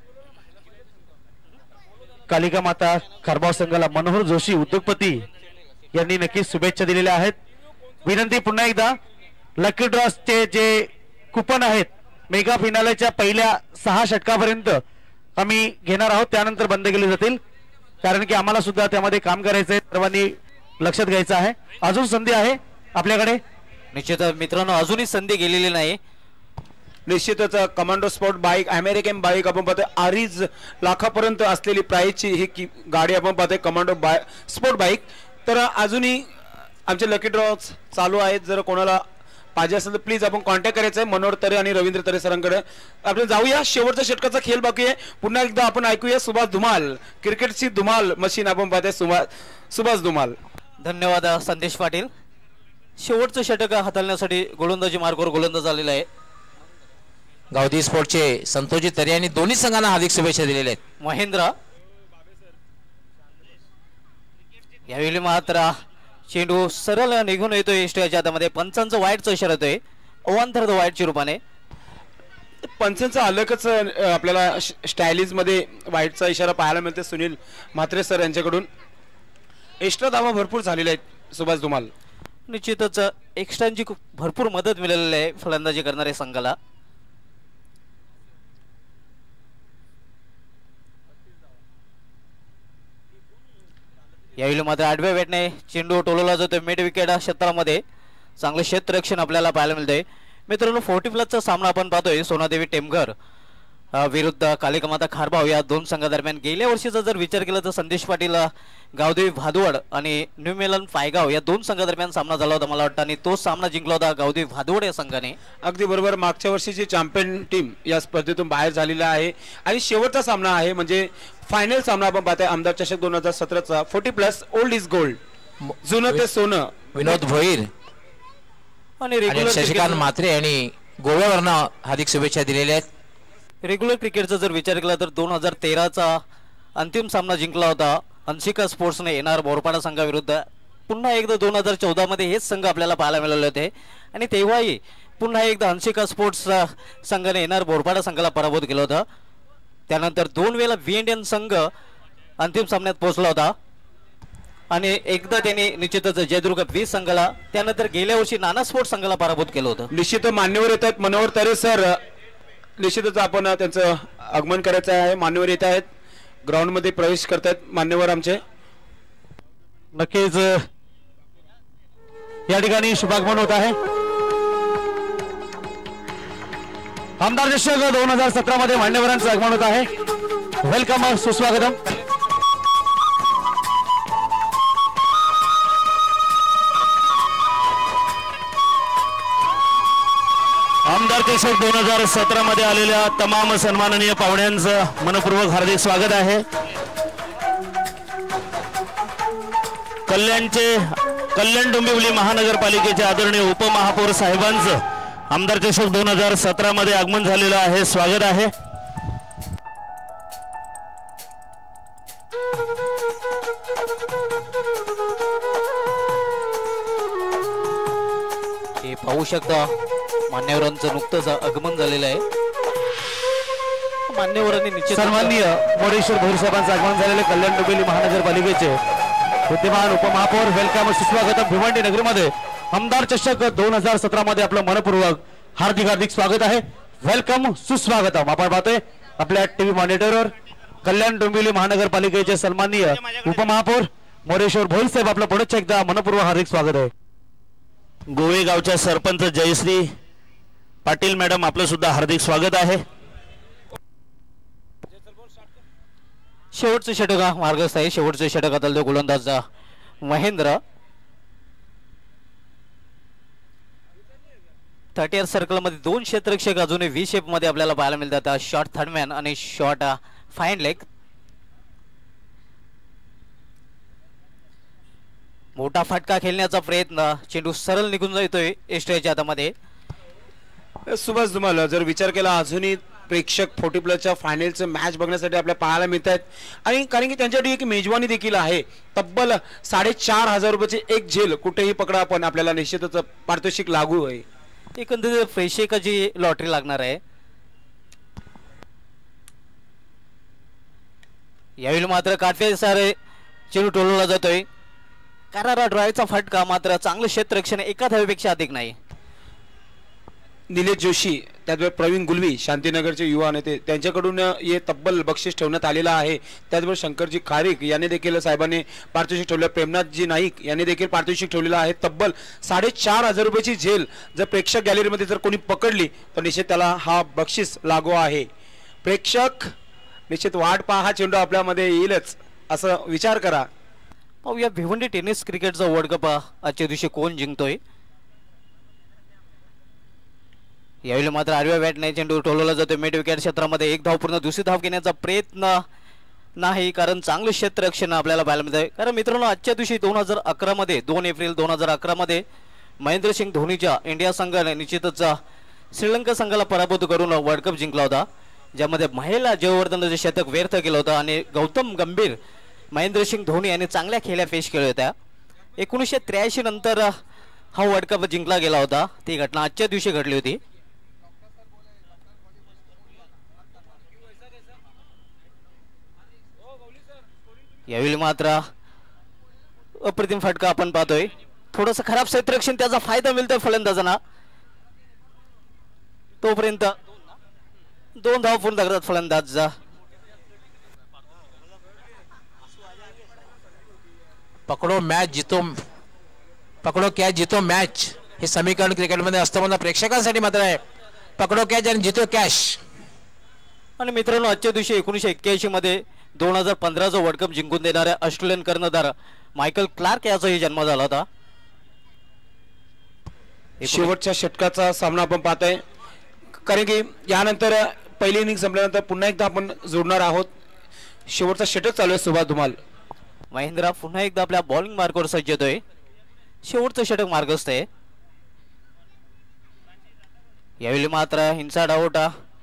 कालिका माता खारबाव संघाला मनोहर जोशी उद्योगपती यांनी नक्कीच शुभेच्छा दिलेल्या आहेत. विनंती पुन्हा एकदा, लकी ड्रॉचे जे कुपन आहेत मेगा फिनालेच्या पहिल्या सहा षटकापर्यंत आम्ही घेणार आहोत, त्यानंतर बंद केले जातील. कारण की आम्हाला सुद्धा त्यामध्ये काम करायचंय, सर्वांनी लक्षात घ्यायचं आहे. अजून संधी आहे आपल्याकडे. निश्चित मित्रांनो, अजूनही संधी गेलेली नाही. निश्चितच commando sport bike, American bike आपण पाहतोय अडीच लाखापर्यंत असलेली प्राइसची ही गाडी आपण पाहतोय कमांडो बाय स्पोर्ट बाईक. तर अजूनही आमचे लकी ड्रॉ चालू आहेत. जर कोणाला पाहिजे असेल तर प्लीज आपण कॉन्टॅक्ट करायचं आहे मनोहर तरे आणि रवींद्र तरे सरांकडे. आपण जाऊया, शेवटचा षटकाचा खेळ बाकी आहे. पुन्हा एकदा आपण ऐकूया सुभाष धुमाल, क्रिकेटची धुमाल मशीन आपण पाहतोय सुभाष धुमाल. धन्यवाद संदेश पाटील. शेवटचं षटक हाताळण्यासाठी गोलंदाजी मार्गावर गोलंदाज आलेला आहे. गावदी स्पोर्टचे संतोषजी तरे यांनी दोन्ही संघांना हार्दिक शुभेच्छा दिलेल्या आहेत. महेंद्र यावेळी मात्र चेंडू सरळ निघून येतोय स्टेजच्या हातामध्ये. पंचांचं वाईटचा इशारा येतोय, अवांतर वाईटच्या रूपाने. पंचांचा अलगच आपल्याला स्टायलिश मध्ये वाईटचा इशारा पाहायला मिळते सुनील म्हात्रे सर यांच्याकडून. एक्स्ट्रा धावा भरपूर झालेल्या आहेत सुभाष धुमाल. निश्चितच एक्स्ट्रांची भरपूर मदत मिळालेली आहे फलंदाजी करणाऱ्या संघाला. यावेळी मात्र आडव्या बॅटने चेंडू टोलवला जातोय मिड विकेट क्षेत्रामध्ये. चांगलं क्षेत्ररक्षण आपल्याला पाहायला मिळतंय. मित्रांनो, फोर्टी प्लसचा सामना आपण पाहतोय सोनादेवी टेमघर विरुद्ध कालिका माता खारबाव या दोन संघादरम्यान. गेल्या वर्षीचा जर विचार केला तर संदेश पाटील गावदेवी भादवड आणि न्यू मेलन फायगाव या दोन संघादरम्यान सामना झाला होता मला वाटतं, आणि तो सामना जिंकला होता गावदेवी भादवड या संघाने. अगदी बरोबर. मागच्या वर्षीची चॅम्पियन टीम या स्पर्धेतून बाहेर झालेला आहे आणि शेवटचा सामना आहे म्हणजे फायनल सामना आपण पाहतोय आमदार चषक दोन हजार सतराचा. Forty plus old is gold, जुनं ते सोनं. विनोद भोईर आणि शशिकांत म्हात्रे यांनी गोव्यावरनं हार्दिक शुभेच्छा दिलेल्या आहेत. रेग्युलर क्रिकेटचा जर विचार केला तर दोन हजार तेराचा अंतिम सामना जिंकला होता अंशिका स्पोर्ट्सने येणार बोरपाडा संघाविरुद्ध. पुन्हा एकदा दोन हजार चौदा मध्ये हेच संघ आपल्याला पाहायला मिळाले होते आणि तेव्हाही पुन्हा एकदा अंशिका स्पोर्ट्स संघाने येणार बोरपाडा संघाला पराभूत केलं होतं. त्यानंतर दोन वेळा व्ही इंडियन संघ अंतिम सामन्यात पोहोचला होता आणि एकदा त्यांनी निश्चितच जयदुर्ग वीस संघाला, त्यानंतर गेल्या वर्षी नाना स्पोर्ट्स संघाला पराभूत केलं होतं. निश्चित मान्यवर येत आहेत मनोहर तरे सर. निश्चितच आपण त्यांचं आगमन करायचं आहे. मान्यवर येत आहेत, ग्राउंड मध्ये प्रवेश करतायत मान्यवर आमचे. नक्कीच या ठिकाणी शुभागमन होत आहे. आमदार चषक दोन हजार सतरा मध्ये मान्यवरांचं आगमन होत आहे. वेलकम, सुस्वागतम. आमदार चषक दोन हजार सतरा मध्ये आलेल्या तमाम सन्माननीय पाहुण्यांचं मनपूर्वक हार्दिक स्वागत आहे. कल्याणचे कल्याण डोंबिवली महानगरपालिकेचे आदरणीय उपमहापौर साहेबांचं आमदार चषक दोन हजार सतरा मध्ये आगमन झालेलं आहे. स्वागत आहे. हे पाहू शकता मान्यवरांचं नुकतंच आगमन झालेलं आहे. मान्यवरांनी निश्चित सन्माननीय मोरेश्वर भोईर साहेबांचं आगमन झालेले कल्याण डोंबिवली महानगरपालिकेचे विद्यमान उपमहापौर. वेलकम, सुस्वागतम. भिवंडी नगरीमध्ये आमदार चषक दोन हजार सतरा मध्ये आपलं मनपूर्वक हार्दिक हार्दिक स्वागत आहे. वेलकम, सुस्वागतम. आपण पाहतोय आपल्या टीव्ही मॉनिटरवर कल्याण डोंबिवली महानगरपालिकेचे सन्माननीय उपमहापौर मोरेश्वर भोईर साहेब आपलं पुनश्च एकदा मनपूर्वक हार्दिक स्वागत आहे. गोवेगावच्या सरपंच जयश्री पाटील मॅडम आपलं सुद्धा हार्दिक स्वागत आहे. शेवटचं षटक मार्गस्थ आहे. शेवटचं षटक आता गोलंदाज महेंद्र. थर्टी इयर सर्कल मध्ये दोन क्षेत्ररक्षक अजूनही व्ही शेप मध्ये आपल्याला पाहायला मिळतात. शॉर्ट थर्डमॅन आणि शॉर्ट फाईन लेग. मोठा फटका खेळण्याचा प्रयत्न, चेंडू सरळ निघून जातोय एस्ट्रेच्या हातामध्ये. सुभाष धुमाल, जर विचार केला अजूनही प्रेक्षक फोर्टी प्लसच्या फायनलचं मॅच बघण्यासाठी आपल्याला पाहायला मिळत आहेत. आणि कारण की त्यांच्यासाठी एक मेजवानी देखील आहे. तब्बल साडेचार हजार रुपयाची एक झेल कुठेही पकडा आपण, आपल्याला निश्चितच पारितोषिक लागू आहे. एकंदरीत प्रेक्षकाची लॉटरी लागणार आहे. यावेळी मात्र काटवे सारे चेंडू टोलवला जातोय. करारा ड्रायचा फटका, मात्र चांगलं क्षेत्ररक्षण एका धावेपेक्षा अधिक नाही. निलेश जोशी, त्याचबरोबर प्रवीण गुलवी, शांतीनगरचे युवा नेते, त्यांच्याकडून हे तब्बल बक्षीस ठेवण्यात आलेलं आहे. त्याचबरोबर शंकरजी खारीक यांनी देखील साहेबांनी पारितोषिक ठेवलं. प्रेमनाथजी नाईक यांनी देखील पारितोषिक ठेवलेलं आहे. तब्बल साडेचार हजार रुपयाची झेल जर प्रेक्षक गॅलरीमध्ये जर कोणी पकडली तर निश्चित त्याला हा बक्षीस लागू आहे. प्रेक्षक निश्चित वाट पहा, हा चेंडू आपल्यामध्ये येईलच असं विचार करा. पाहूया भिवंडी टेनिस क्रिकेटचा वर्ल्ड कप आजच्या दिवशी कोण जिंकतोय. यावेळी मात्र आडव्या बॅटने चेंडू टोलवला जातोय. मिड विकेट क्षेत्रामध्ये एक धाव पूर्ण, दुसरी धाव घेण्याचा प्रयत्न नाही, कारण चांगलं क्षेत्ररक्षण आपल्याला पाहायला मिळत आहे. कारण मित्रांनो, आजच्या दिवशी दोन हजार अकरा मध्ये दोन एप्रिल दोन हजार अकरा मध्ये महेंद्रसिंग धोनीच्या इंडिया संघाने निश्चितच श्रीलंका संघाला पराभूत करून वर्ल्ड कप जिंकला होता, ज्यामध्ये महिला जयवर्धनचे शतक व्यर्थ केलं होतं आणि गौतम गंभीर, महेंद्रसिंग धोनी यांनी चांगल्या खेळ्या पेश केल्या होत्या. एकोणीसशे त्र्याऐंशी नंतर हा वर्ल्ड कप जिंकला गेला होता. ती घटना आजच्या दिवशी घडली होती. यावेळी मात्र अप्रतिम फटका आपण पाहतोय. थोडंसं खराब क्षेत्ररक्षण, त्याचा फायदा मिळतोय फलंदाजांना. तोपर्यंत दोन धाव पूर्ण करतात फलंदाज. पकडो मॅच जितो, पकडो कॅच जितो मॅच हे समीकरण क्रिकेटमध्ये असतं. म्हणून प्रेक्षकांसाठी मात्र आहे पकडो कॅच आणि जितो कॅश. आणि मित्रांनो, आजच्या दिवशी एकोणीसशे एक्क्याऐंशी मध्ये दोन हजार पंधराचा वर्ल्ड कप जिंकून देणाऱ्या ऑस्ट्रेलियन कर्णधार मायकल क्लार्क याचाही जन्म झाला होता. शेवटच्या षटकाचा सामना आपण पाहतोय, कारण की यानंतर पहिली इनिंग संपल्यानंतर पुन्हा एकदा आपण जोडणार आहोत. शेवटचा षटक चालू आहे. सुभाष धुमाल, महेंद्रा पुन्हा एकदा आपल्या बॉलिंग मार्कवर सज्ज होतोय. शेवटचं षटक मार्गस्थ आहे. यावेळी मात्र इनसाइड आउट,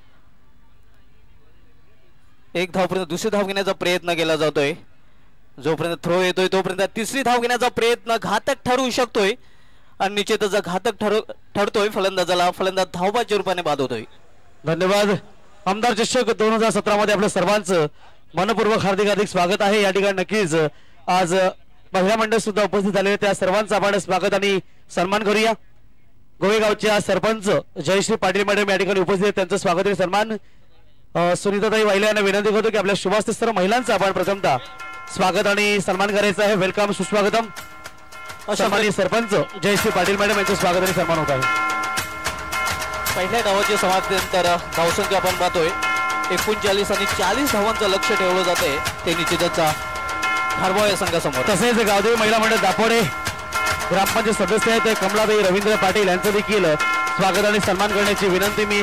एक धावपर्यंत दुसरी धाव घेण्याचा प्रयत्न केला जातोय. जोपर्यंत थ्रो येतोय तोपर्यंत तिसरी धाव घेण्याचा प्रयत्न घातक ठरू शकतोय आणि निश्चितच घातक ठरू ठरतोय फलंदाजाला. फलंदाज धावबाच्या रूपाने बाद होतोय. धन्यवाद. आमदार चषक दोन हजार सतरा मध्ये आपल्या सर्वांचं मनपूर्वक हार्दिक हार्दिक स्वागत आहे. या ठिकाणी नक्कीच आज महिला मंडळ सुद्धा उपस्थित झाले, त्या सर्वांचं आपण स्वागत आणि सन्मान करूया. गोवेगावच्या सरपंच जयश्री पाटील मॅडम या ठिकाणी उपस्थित आहेत, त्यांचं स्वागत आणि सन्मान. सुनीताताई वाहिले यांना विनंती करतो की आपल्या शुभास्ते सर्व महिलांचा आपण प्रथमतः स्वागत आणि सन्मान करायचा आहे. वेलकम सुस्वागतम. सन्माननीय सरपंच जयश्री पाटील मॅडम यांचं स्वागत आणि सन्मान होत आहे. पहिल्या डावाची समाप्तीनंतर धावसंख्या आपण पाहतोय एकोणचाळीस आणि चाळीस धावांचं लक्ष ठेवलं जाते ते निश्चितच खारबाव या संघासमोर. तसेच गावदेवी महिला मंडळ दापोडे ग्रामपंचायत सदस्य आहेत कमलाताई रवींद्र पाटील यांचं देखील स्वागत आणि सन्मान करण्याची विनंती मी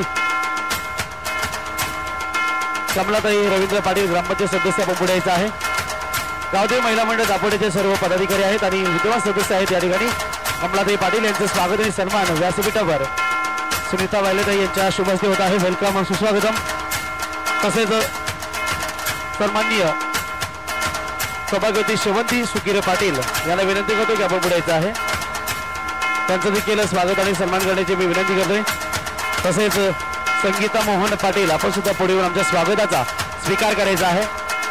कमलाताई रवींद्र पाटील ग्रामपंचायत सदस्य आपण पुढे यायचं आहे. गावदेवी महिला मंडळ दापोडेचे सर्व पदाधिकारी आहेत आणि विद्यमान सदस्य आहेत या ठिकाणी. कमलाताई पाटील यांचं स्वागत आणि सन्मान व्यासपीठावर सुनीता वायलेताई यांच्या शुभ हस्ते होत आहे. वेलकम सुस्वागतम. तसेच सन्माननीय सभागती शेवंती सुकिरे पाटील यांना विनंती करतो की आपण पुढे यायचं आहे. त्यांचं देखील स्वागत आणि सन्मान करण्याची मी विनंती करतोय. तसेच संगीता मोहन पाटील आपण सुद्धा पुढे येऊन आमच्या स्वागताचा स्वीकार करायचा आहे.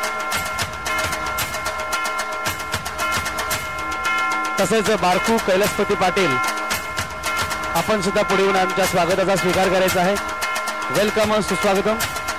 तसेच बारकू कैलासपती पाटील आपण सुद्धा पुढे येऊन आमच्या स्वागताचा स्वीकार करायचा आहे. वेलकम सुस्वागतम.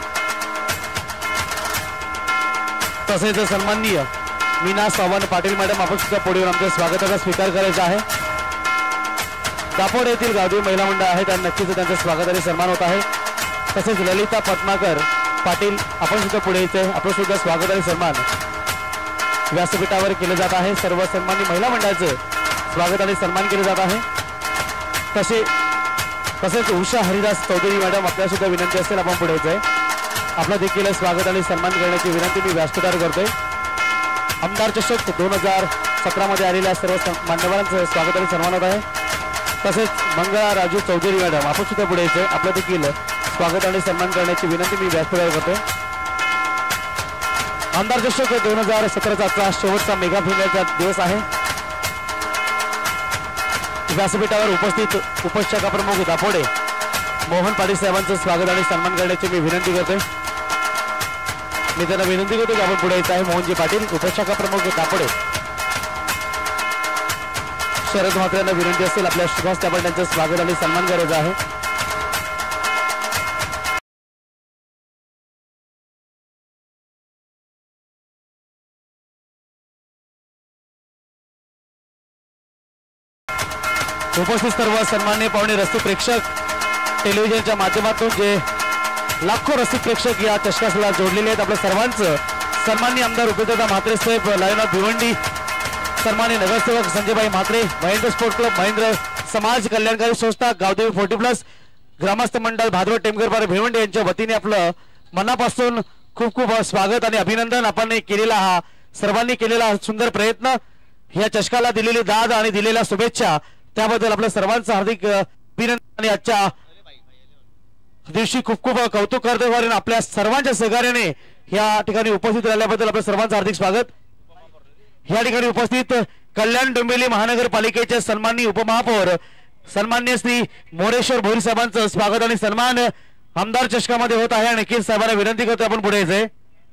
तसेच सन्माननीय मीना सावंत पाटील मॅडम आपण सुद्धा पुढे येऊन आमच्या स्वागताचा स्वीकार करायचा आहे. दापोड येथील गावदेवी महिला मंडळ आहेत आणि नक्कीच त्यांचं स्वागत आणि सन्मान होत आहे. तसेच ललिता पद्माकर पाटील आपण सुद्धा पुढे यायचे आपलं सुद्धा स्वागत आणि सन्मान व्यासपीठावर केलं जात आहे. सर्व सन्माननीय महिला मंडळाचं स्वागत आणि सन्मान केले जात आहे. तसे तसेच उषा हरिदास चौधरी मॅडम आपल्याला सुद्धा विनंती असेल आपण पुढे यायचंय. आपलं देखील स्वागत आणि सन्मान करण्याची विनंती मी व्यासपीठावर करतोय. आमदार चषक दोन हजार सतरा मध्ये आलेल्या सर्व मान्यवरांचं स्वागत आणि सन्मान होत आहे. तसेच मंगळा राजू चौधरी मॅडम आपण सुद्धा पुढे यायचंय आपलं देखील स्वागत आणि सन्मान करण्याची विनंती मी व्यासपीठावर करतोय. आमदार चषक दोन हजार सतराचा शेवटचा मेगा फिल्मचा दिवस आहे. व्यासपीठावर उपस्थित उपशाखा प्रमुख दापोडे मोहन पाटील साहेबांचं स्वागत आणि सन्मान करण्याची मी विनंती करतोय. मी त्यांना विनंती करतो की आपण पुढे यायचं आहे. मोहनजी पाटील उपशाखा प्रमुख दापोडे. शरद म्हात्रेंना विनंती असेल आपल्या सुभाष आपण त्यांचं स्वागत आणि सन्मान करायचा आहे. उपस्थित सर्व सन्माननीय पाहुणे रसिक प्रेक्षक टेलिव्हिजनच्या माध्यमातून जे लाखो रसिक प्रेक्षक या चषकाला जोडलेले आहेत आपल्या सर्वांचं सन्माननीय आमदार उपेंद्रदा म्हात्रे साहेब लायनॉफ भिवंडी सन्माननीय नगरसेवक संजयभाई म्हात्रे महेंद्र स्पोर्ट क्लब महेंद्र समाज कल्याणकारी संस्था गावदेवी फोर्टी प्लस ग्रामस्थ मंडळ भादरवड टेमघर भिवंडी यांच्या वतीने आपलं मनापासून खूप खूप स्वागत आणि अभिनंदन. आपण केलेला हा सर्वांनी केलेला सुंदर प्रयत्न या चषकाला दिलेली दाद आणि दिलेल्या शुभेच्छा त्याबद्दल आपल्या सर्वांचं हार्दिक अभिनंदन. आणि आजच्या दिवशी खूप खूप कौतुक करतोय आपल्या सर्वांच्या सहकार्याने या ठिकाणी उपस्थित राहिल्याबद्दल आपल्या सर्वांचं हार्दिक स्वागत. या ठिकाणी उपस्थित कल्याण डोंबिवली महानगरपालिकेचे सन्माननीय उपमहापौर सन्मान्य श्री मोरेश्वर भोईर साहेबांचं स्वागत आणि सन्मान आमदार चषकामध्ये होत आहे. आणि साहेबांना विनंती करतो आपण पुढे यायचंय.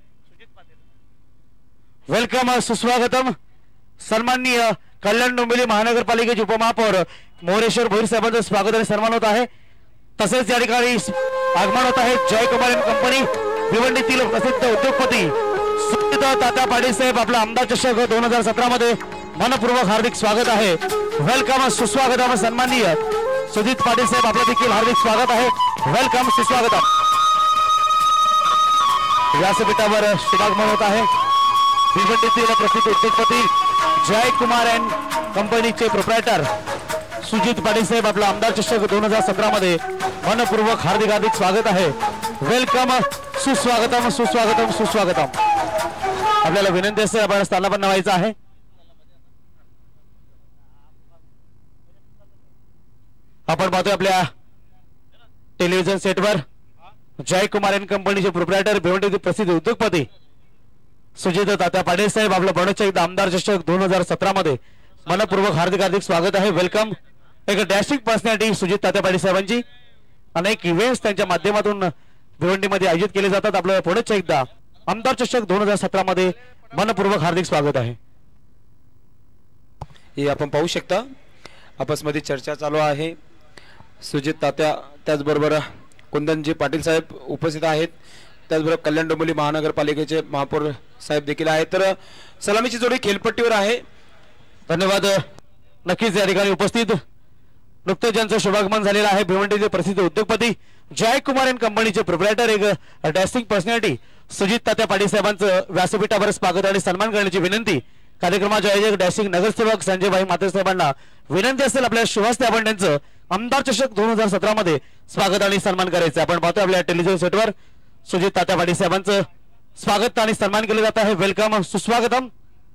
वेलकम सुस्वागतम. सन्माननीय कल्याण डोंबिवली महानगरपालिकेचे उपमहापौर मोरेश्वर भोईर साहेबांचं स्वागत आणि सन्मान होत आहे. तसेच या ठिकाणी आगमन होत आहे जयकुमार एंड कंपनी भिवंडीतील प्रसिद्ध उद्योगपती तात्या पाटील साहेब आपला आमदार चषक दोन हजार सतरा मध्ये मनपूर्वक हार्दिक स्वागत आहे. वेलकम सुस्वागतम. सन्माननीय सुजित पाटील साहेब आपलं देखील हार्दिक स्वागत आहे. वेलकम सुस्वागतम. व्यासपीठावर शुभागमन होत आहे भिवंडीतील प्रसिद्ध उद्योगपती जयकुमार एंड कंपनीचे प्रोप्रायटर सुजित पाटील साहेब आपला आमदार चषक दोन हजार सतरा मध्ये मनपूर्वक हार्दिक हार्दिक स्वागत आहे. वेलकम सुस्वागतम सुस्वागतम सुस्वागतम. आपल्याला विनंती असेल आपण स्थानापन्न व्हायचं आहे. आपण पाहतोय आपल्या टेलिव्हिजन सेटवर जयकुमार एंड कंपनीचे प्रोप्रायटर भिवंडीचे प्रसिद्ध उद्योगपती सुजित तात्या पाटील साहेब आपलं बनवच्या एकदा आमदार चषक दोन हजार सतरा मध्ये मनपूर्वक हार्दिक हार्दिक स्वागत आहे. वेलकम. एक डॅशिंग पर्सनॅलिटी सुजित तात्या पाटील साहेबांची अनेक इव्हेंट्स त्यांच्या माध्यमातून भिवंडीमध्ये आयोजित केले जातात. आपलं पुढेच एकदा आमदार चषक दोन हजार सतरा मध्ये मनपूर्वक हार्दिक स्वागत आहे. हे आपण पाहू शकता आपसमध्ये चर्चा चालू आहे. सुजित तात्या त्याचबरोबर कुंदनजी पाटील साहेब उपस्थित आहेत. त्याचबरोबर कल्याण डोंबिवली महानगरपालिकेचे महापौर साहेब देखील आहेत. तर सलामीची जोडी खेळपट्टीवर आहे. धन्यवाद. नक्कीच या ठिकाणी उपस्थित नुकतेच ज्यांचं शुभागमन झालेलं आहे भिवंडीचे प्रसिद्ध उद्योगपती जयकुमार अँड कंपनीचे प्रोप्रायटर एक डॅशिंग पर्सनॅलिटी सुजित तात्या पाटील साहेबांचं व्यासपीठावर स्वागत आणि सन्मान करण्याची विनंती. कार्यक्रमाचे आयोजक डॅशिंग नगरसेवक संजयभाई माते साहेबांना विनंती असेल आपल्या शुभहस्ते आपण त्यांचं आमदार चषक दोन हजार सतरा मध्ये स्वागत आणि सन्मान करायचं. आपण पाहतोय आपल्या टेलिव्हिजन सेटवर सुजित तात्या पाटील साहेबांचं स्वागत आणि सन्मान केलं जात आहे. वेलकम, सुस्वागतम.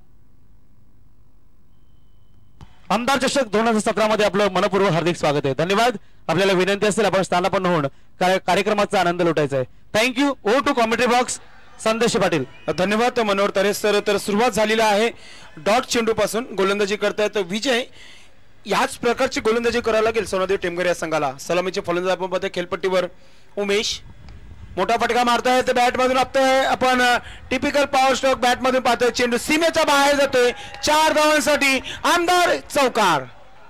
आमदार चषक दोन हजार सतरा मध्ये आपलं मनपूर्वक हार्दिक स्वागत आहे. धन्यवाद. आपल्याला विनंती असेल आपण स्थानापन्न होऊन कार्यक्रमाचा आनंद लुटायचा आहे. Thank you. Over to commentary box Sandesh Patil. धन्यवाद मनोहर तरे सर. तर सुरुवात झालेली आहे डॉट चेंडू पासून. गोलंदाजी करतायत विजय. याच प्रकारची गोलंदाजी करायला लागेल सोनादेव टेमगर या संघाला. सलामीचे फलंदाज आपण पाहतोय खेळपट्टीवर उमेश. मोठा फटका मारताय तर बॅट मधून आपतोय आपण. टिपिकल पॉवर स्ट्रोक बॅट मधून पाहतोय. चेंडू सीमेच्या बाहेर जातोय. चार धावांसाठी आमदार चौकार.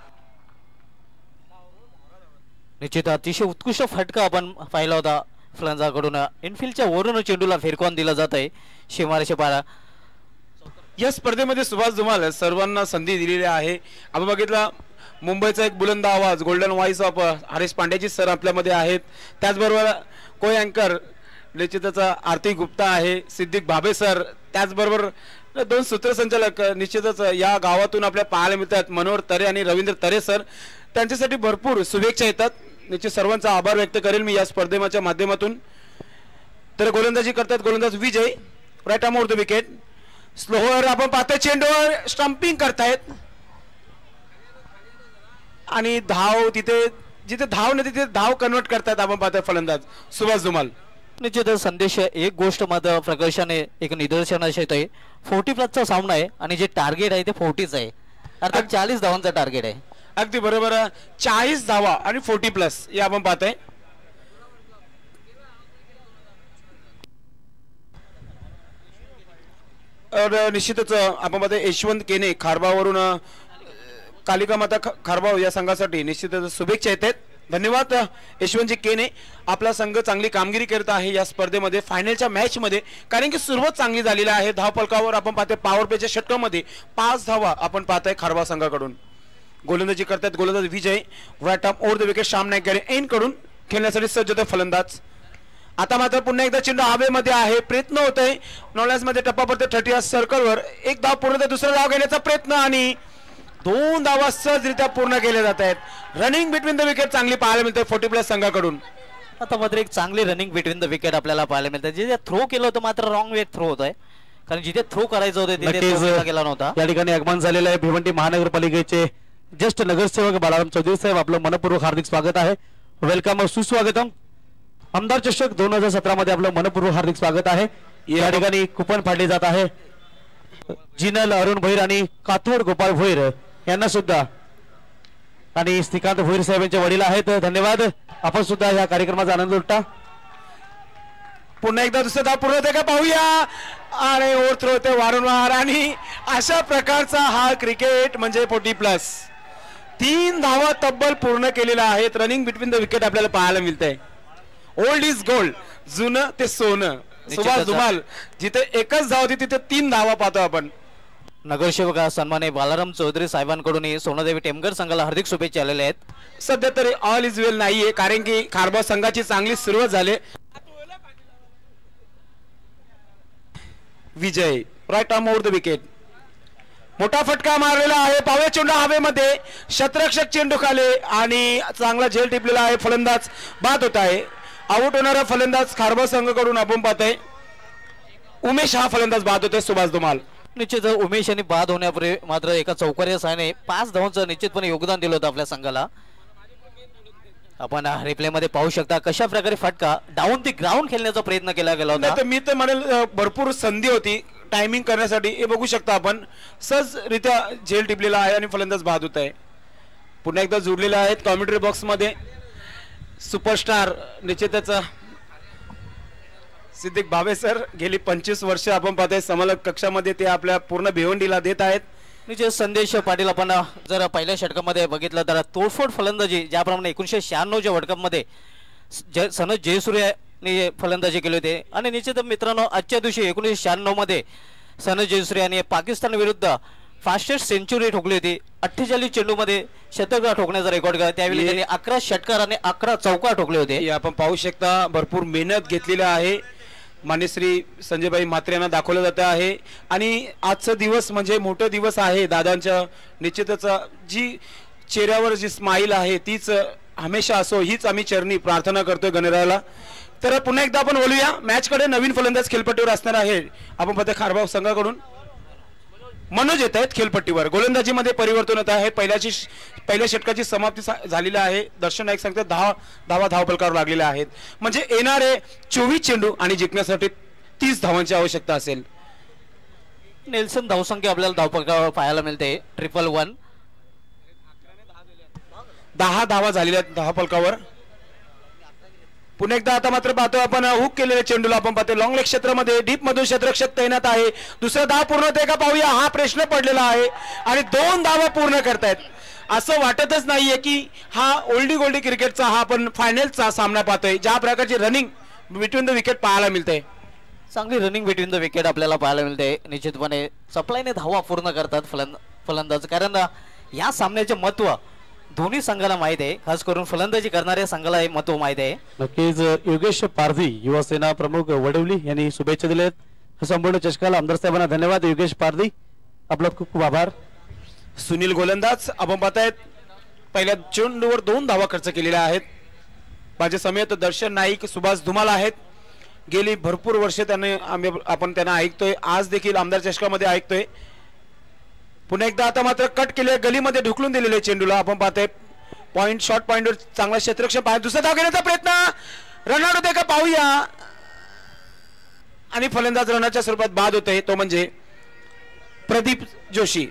निश्चित अतिशय उत्कृष्ट फटका आपण पाहिला होता फलंदाजाकडून. इनफिल्डच्या वरून चेंडूला फिरकावून दिला जात आहे सीमारेषे पारा. या स्पर्धेमध्ये सुभाष धुमाल सर्वांना संधी दिलेली आहे. आपण बघितलं मुंबईचा एक बुलंद आवाज golden voice of Harish Pandyaji sir आपल्यामध्ये आहेत. त्याचबरोबर को अँकर निश्चितच आरती गुप्ता आहे. सिद्दीक भाबे सर. त्याचबरोबर दोन सूत्रसंचालक निश्चितच या गावातून आपल्या पाहायला मिळतात मनोहर तरे आणि रवींद्र तरे सर. त्यांच्यासाठी भरपूर शुभेच्छा येतात. निश्चित सर्वांचा आभार व्यक्त करेल मी या स्पर्धेच्या माध्यमातून. तर गोलंदाजी करतात गोलंदाज Vijay. Right arm over the wicket. Slower आपण पाहतोय चेंडूवर स्टंपिंग करतायत आणि धाव तिथे जिथे धाव नाही तिथे धाव कन्वर्ट करतात आपण पाहतोय फलंदाज सुभाष धुमाल. निश्चित संदेश एक गोष्ट मात्र प्रकर्षाने एक निदर्शनास येत आहे. फोर्टी प्लसचा सामना आहे आणि जे टार्गेट आहे ते फोर्टीच आहे. अर्थात चाळीस धावांचा टार्गेट आहे. अगदी बरोबर. चाळीस धावा आणि फोर्टी प्लस हे आपण पाहतोय. निश्चितच आपण पाहतोय यशवंत केने खारबावरून कालिका माता खारबाव या संघासाठी निश्चितच शुभेच्छा येतात. धन्यवाद यशवंतजी केने. आपला संघ चांगली कामगिरी करत आहे या स्पर्धेमध्ये फायनलच्या मॅच मध्ये. कारण की सुरुवात चांगली झालेली आहे. धावफलकावर आपण पाहतोय पॉवर प्लेच्या षटकामध्ये पाच धावा आपण पाहतोय खारबाव संघाकडून. गोलंदाजी करतात गोलंदाज Vijay. Right arm over the wicket. Shyam Naik गॅरे एन कडून खेळण्यासाठी सज्ज होते फलंदाज. आता मात्र पुन्हा एकदा चेंडू हवेमध्ये आहे. प्रयत्न होतोय नॉलेज मध्ये टप्पा पडते थर्टी या सर्कलवर. एक धाव पूर्ण दुसरा धाव घेण्याचा प्रयत्न आणि दोन धावा सहजरित्या पूर्ण केल्या जात आहेत. रनिंग बिटवीन द विकेट चांगली पाहायला मिळते फोर्टी प्लस संघाकडून. आता मात्र एक चांगली रनिंग बिटवीन द विकेट आपल्याला पाहायला मिळते. जे थ्रो केलं होतं मात्र रॉंग वे थ्रो होत आहे. कारण जिथे थ्रो करायचं होतं तिथे केला नव्हता. या ठिकाणी आगमन झालेलं आहे भिवंडी महानगरपालिकेचे ज्येष्ठ नगरसेवक बालाराम चौधरी साहेब. आपलं मनपूर्वक हार्दिक स्वागत आहे. वेलकम, सुस्वागतम. आमदार चषक दोन हजार सतरा मध्ये आपलं मनपूर्वक हार्दिक स्वागत आहे. या ठिकाणी कुपन फाडले जात आहे. जिनल अरुण भोईर आणि काथोड गोपाळ भोईर यांना सुद्धा आणि श्रीकांत भोईर साहेब यांचे वडील आहेत. धन्यवाद. आपण सुद्धा या कार्यक्रमाचा आनंद लुटा. पुन्हा एकदा दुसरा धाव पूर्ण होते का पाहूया. आणि ओव्हर थ्रो होते वारंवार आणि अशा प्रकारचा हा क्रिकेट म्हणजे फोर्टी प्लस. तीन धावा तब्बल पूर्ण केलेल्या आहेत. रनिंग बिटवीन द विकेट आपल्याला पाहायला मिळतंय. Old is gold. जुनं ते सोनं. सुभाष धुमाल जिथे एकच धाव होती तिथे तीन धावा पाहतो आपण. नगरसेवक सन्मान्य बालाराम चौधरी साहेबांकडून सोनादेवी टेमगर संघाला हार्दिक शुभेच्छा आलेल्या आहेत. सध्या तरी ऑल इज वेल नाहीये कारण की खारबाव संघाची चांगली सुरुवात झाली. Vijay. Right arm over the wicket. मोठा फटका मारलेला आहे. पावळे चेंडू हवेमध्ये. शतरक्षक चेंडू खाले आणि चांगला झेल टिपलेला आहे. फलंदाज बाद होत आहे. आउट होणारा फलंदाज खारबाव संघाकडून आपण पाहतोय उमेश हा फलंदाज बाद होतोय सुभाष धुमाल. निश्चित उमेश यांनी बाद होण्यापूर्वी मात्र एका चौकार्य साहाय्याने पाच धावांचं निश्चितपणे योगदान दिलं होतं आपल्या संघाला. आपण रिप्ले मध्ये पाहू शकता कशा प्रकारे फटका डाऊन दी ग्राउंड खेळण्याचा प्रयत्न केला गेला होता. मी तर म्हणेल भरपूर संधी होती टायमिंग करण्यासाठी. हे बघू शकता आपण सहजरित्या झेल टिपलेला आहे आणि फलंदाज बाद होत आहे. पुन्हा एकदा जोडलेले आहेत कॉमेंट्री बॉक्स मध्ये सुपरस्टार निश्चितच सिद्दीक भावे सर. गेली पंचवीस वर्ष आपण पाहतोय समलक कक्षामध्ये ते आपल्या पूर्ण भिवंडीला देत आहेत. निश्चित संदेश पाटील आपण जर पहिल्या षटकामध्ये बघितलं तर तोडफोड फलंदाजी ज्याप्रमाणे एकोणीशे शहाण्णवच्या वर्ल्ड कप मध्ये सनद जयसूर्य ने फलंदाजी केली होती आणि निश्चित मित्रांनो आजच्या दिवशी एकोणीसशे शहाण्णव मध्ये सनज जयश्री यांनी पाकिस्तान विरुद्ध फास्टेस्ट सेंचुरी ठोकली होती. अठ्ठेचाळीस चेंडूमध्ये शतक ठोकण्याचा रेकॉर्ड केला. त्यावेळी त्यांनी अकरा षटकार आणि अकरा चौकार ठोकले होते. आपण पाहू शकता भरपूर मेहनत घेतलेली आहे. मान्यश्री संजयभाई म्हात्रे यांना दाखवलं जात आहे आणि आजचा दिवस म्हणजे मोठा दिवस आहे दादांच्या. निश्चितच जी चेहऱ्यावर जी स्माईल आहे तीच हमेशा असो हीच आम्ही चरणी प्रार्थना करतोय गणरायाला. तर पुन्हा एकदा आपण बोलूया मॅच कडे. नवीन फलंदाज खेळपट्टीवर असणार आहे. आपण पाहतो खारबाव संघाकडून मनोज येत आहेत खेळपट्टीवर. गोलंदाजीमध्ये परिवर्तन होत आहे. पहिल्याची पहिल्या षटकाची समाप्ती झालेली आहे. दर्शन नाईक सांगतात दहा धावा धावफलकावर लागलेल्या आहेत. म्हणजे येणारे चोवीस चेंडू आणि जिंकण्यासाठी तीस धावांची आवश्यकता असेल. नेल्सन धावसंख्या आपल्याला धावफलकावर पाहायला मिळते ट्रिपल वन. दहा धावा झालेल्या धावफलकावर. पुन्हा एकदा आता मात्र पाहतो आपण हुक केलेल्या चेंडूला आपण पाहतो लॉंग लेग क्षेत्रामध्ये डीप मधून क्षेत्ररक्षक तैनात आहे. दुसरा धाव पूर्ण होते का पाहूया. हा प्रश्न पडलेला आहे आणि दोन धावा पूर्ण करतायत. असं वाटतच नाहीये की हा ओल्डी गोल्डी क्रिकेटचा हा आपण फायनलचा सामना पाहतोय. ज्या प्रकारची रनिंग बिटवीन द विकेट पाहायला मिळते. चांगली रनिंग बिटवीन द विकेट आपल्याला पाहायला मिळते. निश्चितपणे सप्लायने धावा पूर्ण करतात फलंद फलंदाज. कारण या सामन्याचे महत्व दोन्ही संघाला माहित आहे. खास करून फलंदाजी करणाऱ्या संघाला हे महत्व माहित आहे. नक्कीच योगेश पारधी युवा सेना प्रमुख वडवली यांनी शुभेच्छा दिल्यात संपूर्ण चषकाला. आमदार साहेबांना धन्यवाद. योगेश पारधी आपला खूप खूप आभार. सुनील गोलंदाज आपण पाहतायत पहिल्या चेंडूवर दोन धावा खर्च केलेल्या आहेत. माझ्या समेत दर्शन नाईक सुभाष धुमाल आहेत. गेली भरपूर वर्षे त्यांनी आम्ही आपण त्यांना ऐकतोय. आज देखील आमदार चषकामध्ये ऐकतोय. पुन्हा एकदा आता मात्र कट केले गलीमध्ये ढुकलून दिलेले चेंडूला आपण पाहतोय पॉइंट शॉर्ट पॉइंटवर चांगला क्षेत्ररक्षण पाहिजे. दुसरा धाव घेण्याचा प्रयत्न रनआउट होते का पाहूया आणि फलंदाज रनाच्या स्वरूपात बाद होते तो म्हणजे प्रदीप जोशी.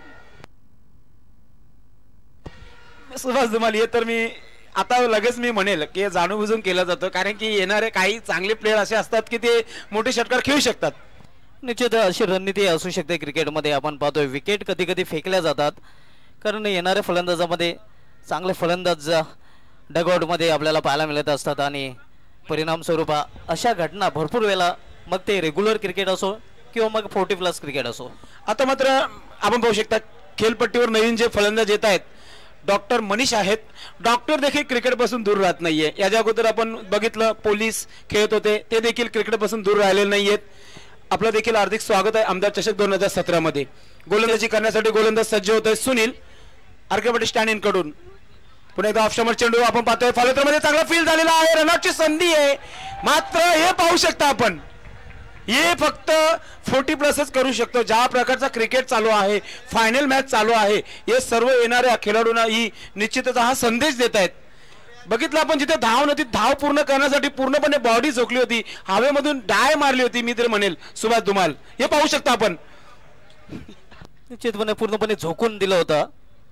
सुभाष धुमाल हे तर मी आता लगेच मी म्हणेल की जाणूनबुजून केलं जातं कारण की येणारे काही चांगले प्लेयर असे असतात की ते मोठे षटकार खेळू शकतात. निश्चित अशी रणनीती असू शकते क्रिकेटमध्ये. आपण पाहतोय विकेट कधी कधी फेकल्या जातात कारण येणाऱ्या फलंदाजामध्ये चांगले फलंदाज डगआउटमध्ये आपल्याला पाहायला मिळत असतात आणि परिणाम स्वरूप अशा घटना भरपूर वेळा मग ते रेग्युलर क्रिकेट असो किंवा मग फोर्टी प्लस क्रिकेट असो. आता मात्र आपण पाहू शकता खेळपट्टीवर नवीन जे फलंदाज येत आहेत डॉक्टर मनीष आहेत. डॉक्टर देखील क्रिकेटपासून दूर राहत नाहीये. याच्या अगोदर आपण बघितलं पोलीस खेळत होते ते देखील क्रिकेटपासून दूर राहिलेले नाहीयेत. आपलं देखील हार्दिक स्वागत आहे आमदार चषक दोन हजार सतरा मध्ये. गोलंदाजी करण्यासाठी गोलंदाज सज्ज होतोय सुनील आर्केपटी स्टँड इन कडून. पुन्हा एकदा ऑफशॉमर चेंडू आपण पाहतोय फॉलोथ्रोमध्ये चांगला फील झालेला आहे. रनआउटची संधी आहे मात्र हे पाहू शकता आपण हे फक्त फोर्टी प्लसच करू शकतो. ज्या प्रकारचा क्रिकेट चालू आहे फायनल मॅच चालू आहे हे सर्व येणाऱ्या खेळाडूंना ही निश्चितच हा संदेश देत आहेत. बघितलं आपण जिथे धाव नव्हती धाव पूर्ण करण्यासाठी पूर्णपणे बॉडी झोकली होती हवेमधून डाय मारली होती मी तर म्हणेल सुभाष धुमाल. हे पाहू शकता आपण निश्चितपणे पूर्णपणे झोकून दिलं होतं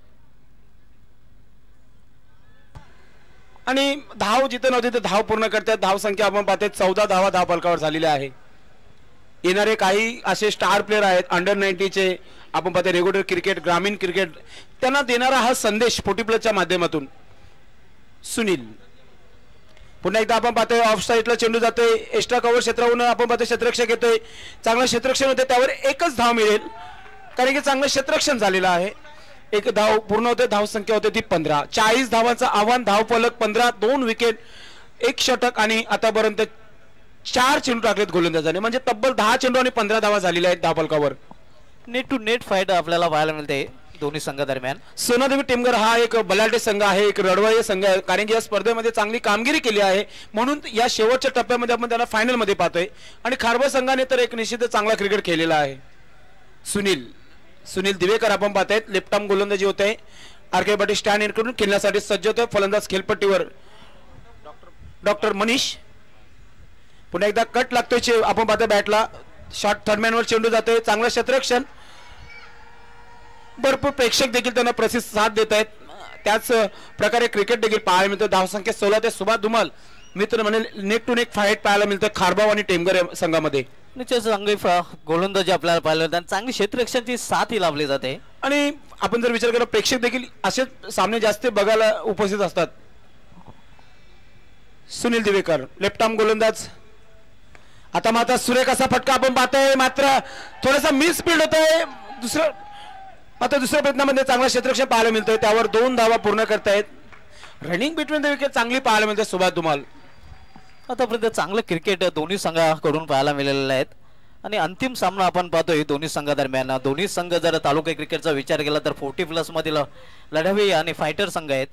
आणि धाव जिथे नव्हती ते धाव पूर्ण करतात. धाव संख्या आपण पाहते चौदा धावा धाव फलकावर झालेल्या आहे. येणारे काही असे स्टार प्लेयर आहेत अंडर नाईन्टीचे आपण पाहते रेग्युलर क्रिकेट ग्रामीण क्रिकेट त्यांना देणारा हा संदेश फोर्टी प्लसच्या माध्यमातून सुनील. पुन्हा एकदा आपण पाहतोय ऑफ साईडला चेंडू जातोय एक्स्ट्रा कव्हर क्षेत्रावरून आपण पाहतोय क्षेत्ररक्षक येतोय. चांगलं क्षेत्ररक्षण होते त्यावर एकच धाव मिळेल कारण की चांगलं क्षेत्ररक्षण झालेलं आहे. एक धाव पूर्ण होते धाव संख्या होते ती पंधरा. चाळीस धावांचं आव्हान धाव फलक पंधरा दोन विकेट एक षटक आणि आतापर्यंत चार चेंडू टाकलेत गोलंदाजाने म्हणजे तब्बल दहा चेंडू आणि पंधरा धावा झालेल्या आहेत धाव फलकावर. नेट टू नेट फाईट आपल्याला पाहायला मिळते दोन्ही संघादरम्यान. सोनादेवी टेमगर हा एक बलाढ्य संघ आहे एक रडवाई संघ आहे कारण की या स्पर्धेमध्ये चांगली कामगिरी केली आहे म्हणून या शेवटच्या टप्प्यामध्ये आपण त्यांना फायनल मध्ये पाहतोय. आणि खारबा संघाने तर एक निश्चित चांगला क्रिकेट खेळलेला आहे. सुनील सुनील दिवेकर आपण पाहतायत लेफ्ट आर्म गोलंदाजी होते. आरके पाटील स्टँड इन करून खेळण्यासाठी सज्ज होते. फलंदाज खेळपट्टीवर डॉक्टर मनीष. पुन्हा एकदा कट लागतोय आपण पाहतोय बॅटला शॉर्ट थर्डमॅन वर चेंडू जातोय. चांगलं क्षेत्ररक्षण भरपूर प्रेक्षक देखील त्यांना प्रतिसाद देत आहेत. त्याच प्रकारे क्रिकेट देखील पाहायला मिळतं. धावसंख्या सोळा ते सुभाष धुमाल मित्र म्हणेल नेक टू नेक फाईट पाहायला मिळतं खारबाव आणि टेमगर संघामध्ये. निश्चित चांगली गोलंदाजी आपल्याला पाहायला मिळते चांगली क्षेत्ररक्षणाची साथ ही लाभली जाते. आणि आपण जर विचार केला प्रेक्षक देखील असे सामने जास्त बघायला उपस्थित असतात. सुनील दिवेकर लेफ्ट आर्म गोलंदाज आता मात्र सुरेख असा फटका आपण पाहतोय, मात्र थोडासा मिस स्पीड होतोय. दुसरं मात्र दुसऱ्या प्रयत्नामध्ये चांगला क्षेत्ररक्षण पाहायला मिळतोय, त्यावर दोन धावा पूर्ण करतायत. रनिंग बिटवीन द विकेट चांगली पाहायला मिळते सुभाष धुमाल. आतापर्यंत चांगलं क्रिकेट दोन्ही संघाकडून पाहायला मिळालेलं आहे आणि अंतिम सामना आपण पाहतोय दोन्ही संघादरम्यान. दोन्ही संघ जर तालुका क्रिकेटचा विचार केला तर फोर्टी प्लस मधील लढावी आणि फायटर संघ आहेत.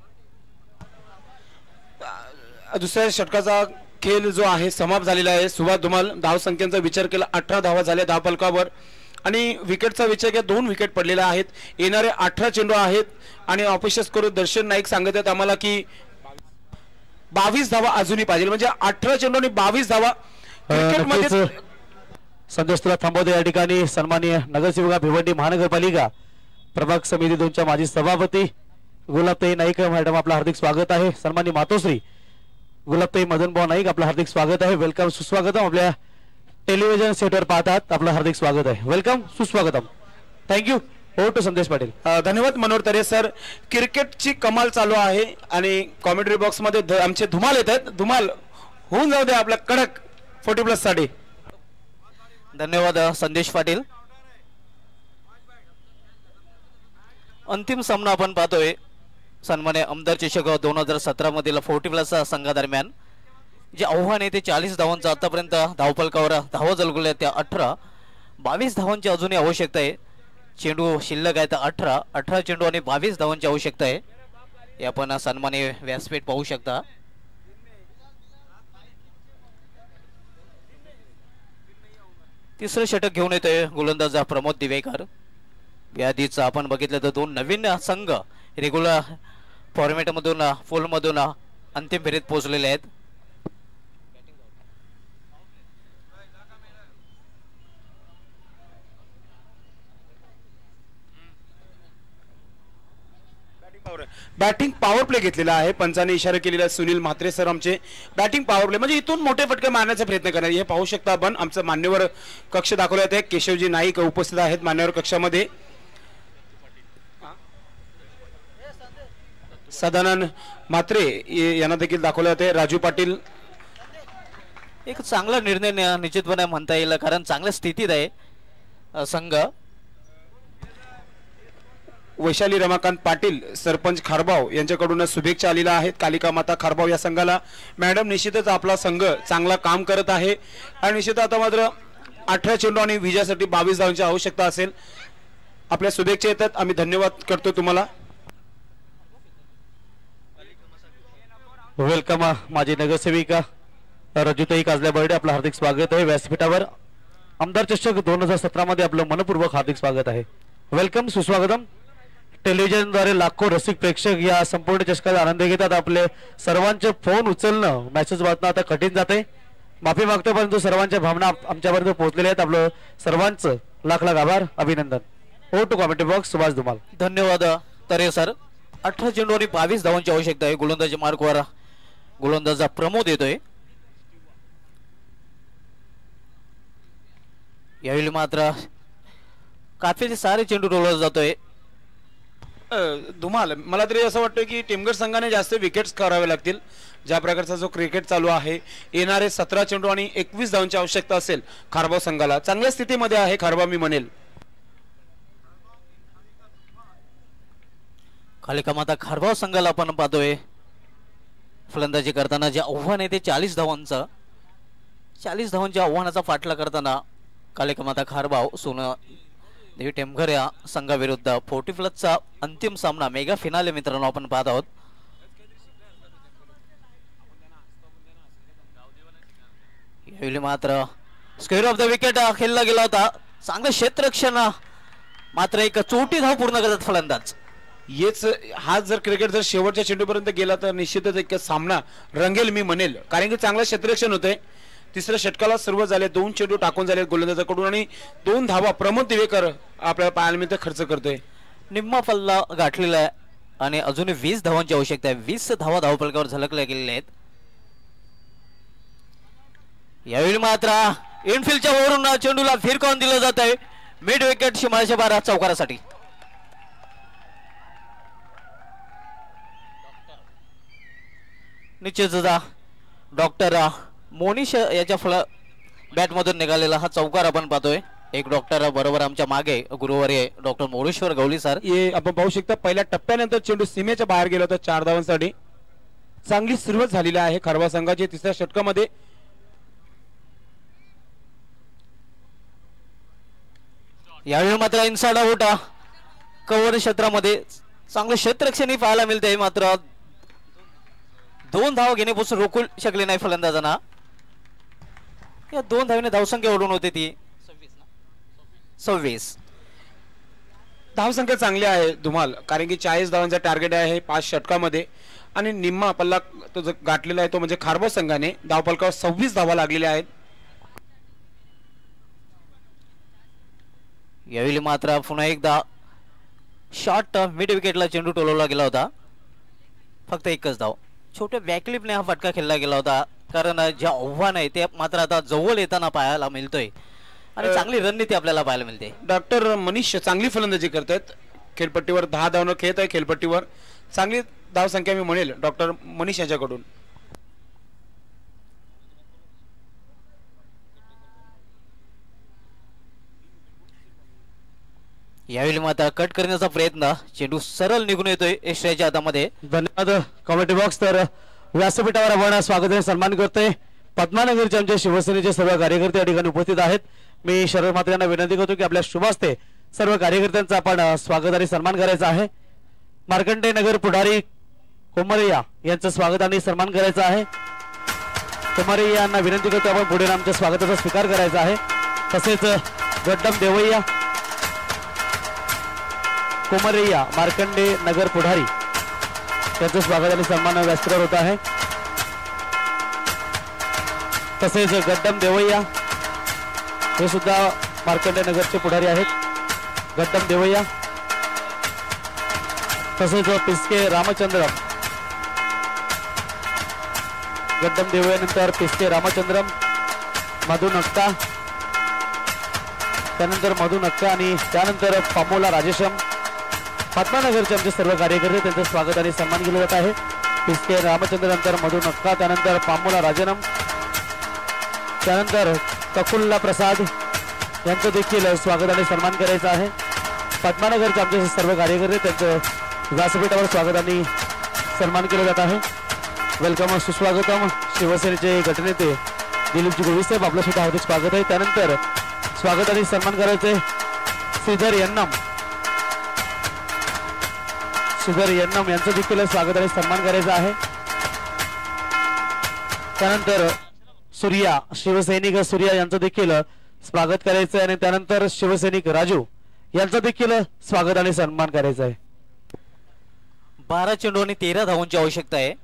दुसऱ्या षटकाचा खेळ जो आहे समाप्त झालेला आहे. सुभाष धुमाल धाव संख्येचा विचार केला अठरा धावा झाल्या धावफलकावर आणि विकेटचा विचार केला दोन विकेट पडलेल्या आहेत. येणारे अठरा चेंडू आहेत आणि ऑफिशियल्स करून दर्शन नाईक सांगत आहेत आम्हाला की बावीस धावा अजूनही पाहिजे, म्हणजे अठरा चेंडू आणि बावीस धावा क्रिकेटमध्ये. संदेश तुला थांबवतो या ठिकाणी सन्माननीय नगरसेविका भिवंडी महानगरपालिका प्रभाग समिती दोनच्या माजी सभापती गुलाबताई नाईक मॅडम आपलं हार्दिक स्वागत आहे. सन्माननीय मातोश्री गुलाबताई मदनभाऊ नाईक आपलं हार्दिक स्वागत आहे. वेलकम सुस्वागतम. आपल्या टेलिव्हिजन सेटवर पाहतात आपलं हार्दिक स्वागत आहे. वेलकम सुस्वागतम. थँक्यू. हो टू संदेश पाटील. धन्यवाद मनोहर तरे सर. क्रिकेटची कमाल चालू आहे आणि कॉमेंट्री बॉक्स मध्ये आमचे धुमाल येत आहेत. धुमाल होऊन जाऊ दे आपल्या कडक फोर्टी प्लस साठी. धन्यवाद संदेश पाटील. अंतिम सामना आपण पाहतोय सन्मान्य आमदार चषक दोन हजार सतरा मधील फोर्टी प्लस संघादरम्यान. जे आव्हान आहे ते चाळीस धावांचं. आतापर्यंत धावफलकावर धावा जलगुल्या त्या अठरा. बावीस धावांची अजूनही आवश्यकता आहे. चेंडू शिल्लक आहे तर अठरा अठरा चेंडू आणि बावीस धावांची आवश्यकता आहे. हे आपण सन्मान्य व्यासपीठ पाहू शकता. तिसरं षटक घेऊन येतोय गोलंदाज प्रमोद दिवेकर. याआधीच आपण बघितलं तर दोन नवीन संघ रेग्युलर फॉर्मॅट मधून फुल मधून अंतिम फेरीत पोहोचलेले आहेत. बॅटिंग पॉवर प्ले घेतलेला आहे. पंचाने इशारा केलेला सुनील म्हात्रे सर आमचे. बॅटिंग पॉवर प्ले म्हणजे इथून मोठे फटके मारण्याचा प्रयत्न करणार. हे पाहू शकता आपण आमचं मान्यवर कक्ष दाखवले आहे. केशवजी नाईक उपस्थित आहेत मान्यवर कक्षामध्ये. सदानंद म्हात्रे यांना देखील दाखवले होते. राजू पाटील. एक चांगला निर्णय निश्चितपणे म्हणता येईल कारण चांगल्या स्थितीत आहे संघ. वैशाली रमाकांत पाटील सरपंच खारबाव यांच्याकडून शुभेच्छा आलेल्या आहेत कालिका माता खारबाव या संघाला. मॅडम निश्चितच आपला संघ चांगला काम करत आहे आणि निश्चित आता मात्र अठरा चेंडू आणि विजयासाठी बावीस धावांची आवश्यकता असेल. आपल्या शुभेच्छा येतात. आम्ही धन्यवाद करतो तुम्हाला. वेलकम माझी नगरसेविका रजुताई काजल्या बर्डे आपलं हार्दिक स्वागत आहे व्यासपीठावर. आमदार चषक दोन हजार सतरा मध्ये आपलं मनपूर्वक हार्दिक स्वागत आहे. वेलकम सुस्वागतम. टेलिव्हिजनद्वारे लाखो रसिक प्रेक्षक या संपूर्ण चषकाचा आनंद घेतात. आपले सर्वांचे फोन उचलणं मेसेज वाचणं आता कठीण जाते. माफी मागतो परंतु सर्वांच्या भावना आमच्यापर्यंत पोहोचलेल्या आहेत. आपलं सर्वांचं लाख लाख आभार अभिनंदन. Over to commentary box Subhash Dhumal. धन्यवाद तरे सर. अठरा चेंडू आणि बावीस धावांची आवश्यकता आहे. गोलंदाजी मार्कवर गोलंदाज प्रमोद येतोय. यावेळी मात्र काफी सारे चेंडू रोवला जातोय. धुमाल मला तरी असं वाटतं की टेमगड संघाने जास्त विकेट्स करावे लागतील. ज्या प्रकारचा जो क्रिकेट चालू आहे येणारे सतरा चेंडू आणि एकवीस धावांची आवश्यकता असेल खारबाव संघाला. चांगल्या स्थितीमध्ये आहे खारबाव मी म्हणेल. कालिका माता खारबाव संघाला आपण पाहतोय फलंदाजी करताना जे आव्हान आहे ते चाळीस धावांचं. चाळीस धावांच्या आव्हानाचा पाठला करताना कालिका माता खारबाव सोना देवी टेमघर या संघाविरुद्ध फोर्टी प्लसचा अंतिम सामना मेगा फिनाले मित्रांनो आपण पाहत आहोत. यावेळी मात्र स्क्वेअर ऑफ द विकेट खेळला गेला होता. चांगलं क्षेत्ररक्षण मात्र एक चोटी धाव पूर्ण करतात फलंदाज. येच हा जर क्रिकेट जर शेवटच्या चेंडूपर्यंत गेला तर निश्चितच एक सामना रंगेल मी म्हणेल. कारण की चांगलं क्षेत्ररक्षण होतंय. तिसऱ्या षटकाला सुरुवात झाली. दोन चेंडू टाकून झाले गोलंदाजाकडून आणि दोन धावा प्रमोद दिवेकर आपल्याला पाहायला खर्च करतोय. निम्मा पल्ला गाठलेला आहे आणि अजून वीस धावांची आवश्यकता आहे. वीस धावा धावफलकावर झलकल्या गेलेल्या आहेत. यावेळी मात्र इनफिल्डच्या वरून चेंडूला फिरकावून दिलं जात आहे मिड विकेट शिमाळ्याच्या बारा चौकारासाठी. निश्चितच डॉक्टर मोनिश याच्या फळ बॅट मधून निघालेला हा चौकार आपण पाहतोय. एक डॉक्टर बरोबर आमच्या मागे गुरुवारी डॉक्टर मोरेश्वर गवळी सर. हे आपण पाहू शकता पहिल्या टप्प्यानंतर चेंडू सीमेच्या बाहेर गेला होता चार धावांसाठी. चांगली सुरुवात झालेली आहे खारबा संघाची तिसऱ्या षटकामध्ये. यावेळी मात्र इनसाइड आउट कव्हर क्षेत्रामध्ये चांगलं क्षेत्ररक्षणही पाहायला मिळते. मात्र दोन धावा घेण्यापासून रोखू शकले नाही फलंदाजांना. या दोन धावेने धावसंख्या ओढून होते ती सव्वीस. धावसंख्या चांगली आहे धुमाल, कारण की चाळीस धावांचा टार्गेट आहे पाच षटकामध्ये आणि निम्मा पल्ला तो जो गाठलेला आहे तो म्हणजे खारबा संघाने. धावफलकावर सव्वीस धावा लागलेल्या आहेत. यावेळी मात्र पुन्हा एकदा शॉर्ट मिड विकेटला चेंडू टोलवला गेला होता. फक्त एकच धाव. छोट्या बॅकलिपने हा फटका खेळला गेला होता, कारण जे आव्हान आहे ते मात्र आता जवळ येताना पाहायला मिळतोय आणि चांगली रणनीती आपल्याला पाहायला मिळते. डॉक्टर मनीष चांगली फलंदाजी करतात खेळपट्टीवर. दहा धावनं खेळत आहे खेळपट्टीवर. चांगली धावसंख्या मी म्हणेल डॉक्टर मनीष यांच्याकडून. यावेळी मात्र कट करण्याचा प्रयत्न, चेंडू सरळ निघून येतोय एशियाच्या हातामध्ये. धन्यवाद कॉमेडी बॉक्स. तर व्यासपीठावर आपण स्वागत आणि सन्मान करतोय पद्मानगरचे आमचे शिवसेनेचे सर्व कार्यकर्ते या ठिकाणी उपस्थित आहेत. मी शरद मात्र यांना विनंती करतो की आपल्या शुभ हस्ते सर्व कार्यकर्त्यांचा आपण स्वागत आणि सन्मान करायचा आहे. मार्कंडे नगर पुढारी कोमरैया यांचं स्वागत आणि सन्मान करायचा आहे. कोमरैया यांना विनंती करतो आपण पुढे आमच्या स्वागताचा स्वीकार करायचा आहे. तसेच गड्डम देवैया कोमरैया मार्कंडे नगर पुढारी यांचं स्वागत आणि सन्मान व्यासपीठावर होत आहे. तसेच गड्डम देवैया हे सुद्धा मार्कंडे नगरचे पुढारी आहेत. गड्डम देवैया तसेच पिस्के रामचंद्रम. गड्डम देवैयानंतर पिस्के रामचंद्रम, मधु नक्का, त्यानंतर मधु नक्का आणि त्यानंतर पामोला राजेशम. पद्मानगरचे आमचे सर्व कार्यकर्ते त्यांचं स्वागत आणि सन्मान केलं जात आहे. पिस्के रामचंद्र नंतर मधु नक्का, त्यानंतर पामोला राजनम, त्यानंतर ककुल्ला प्रसाद यांचं देखील स्वागत आणि सन्मान करायचा आहे. पद्मानगरचे आमचे सर्व कार्यकर्ते त्यांचं व्यासपीठावर स्वागत आणि सन्मान केलं जात आहे. वेलकम सुस्वागतम शिवसेनेचे गटनेते दिलीपजी गोविंद साहेब, आपलं सुद्धा हार्दिक स्वागत आहे. त्यानंतर स्वागत आणि सन्मान करायचे श्रीधर यन्नम. श्रीधर यन्नम यांचं देखील स्वागत आणि सन्मान करायचा आहे. त्यानंतर सूर्या शिवसैनिक सूर्या यांचं देखील स्वागत करायचं आहे आणि त्यानंतर शिवसैनिक राजू यांचं देखील स्वागत आणि सन्मान करायचा आहे. बारा चेंडू आणि तेरा धावांची आवश्यकता आहे.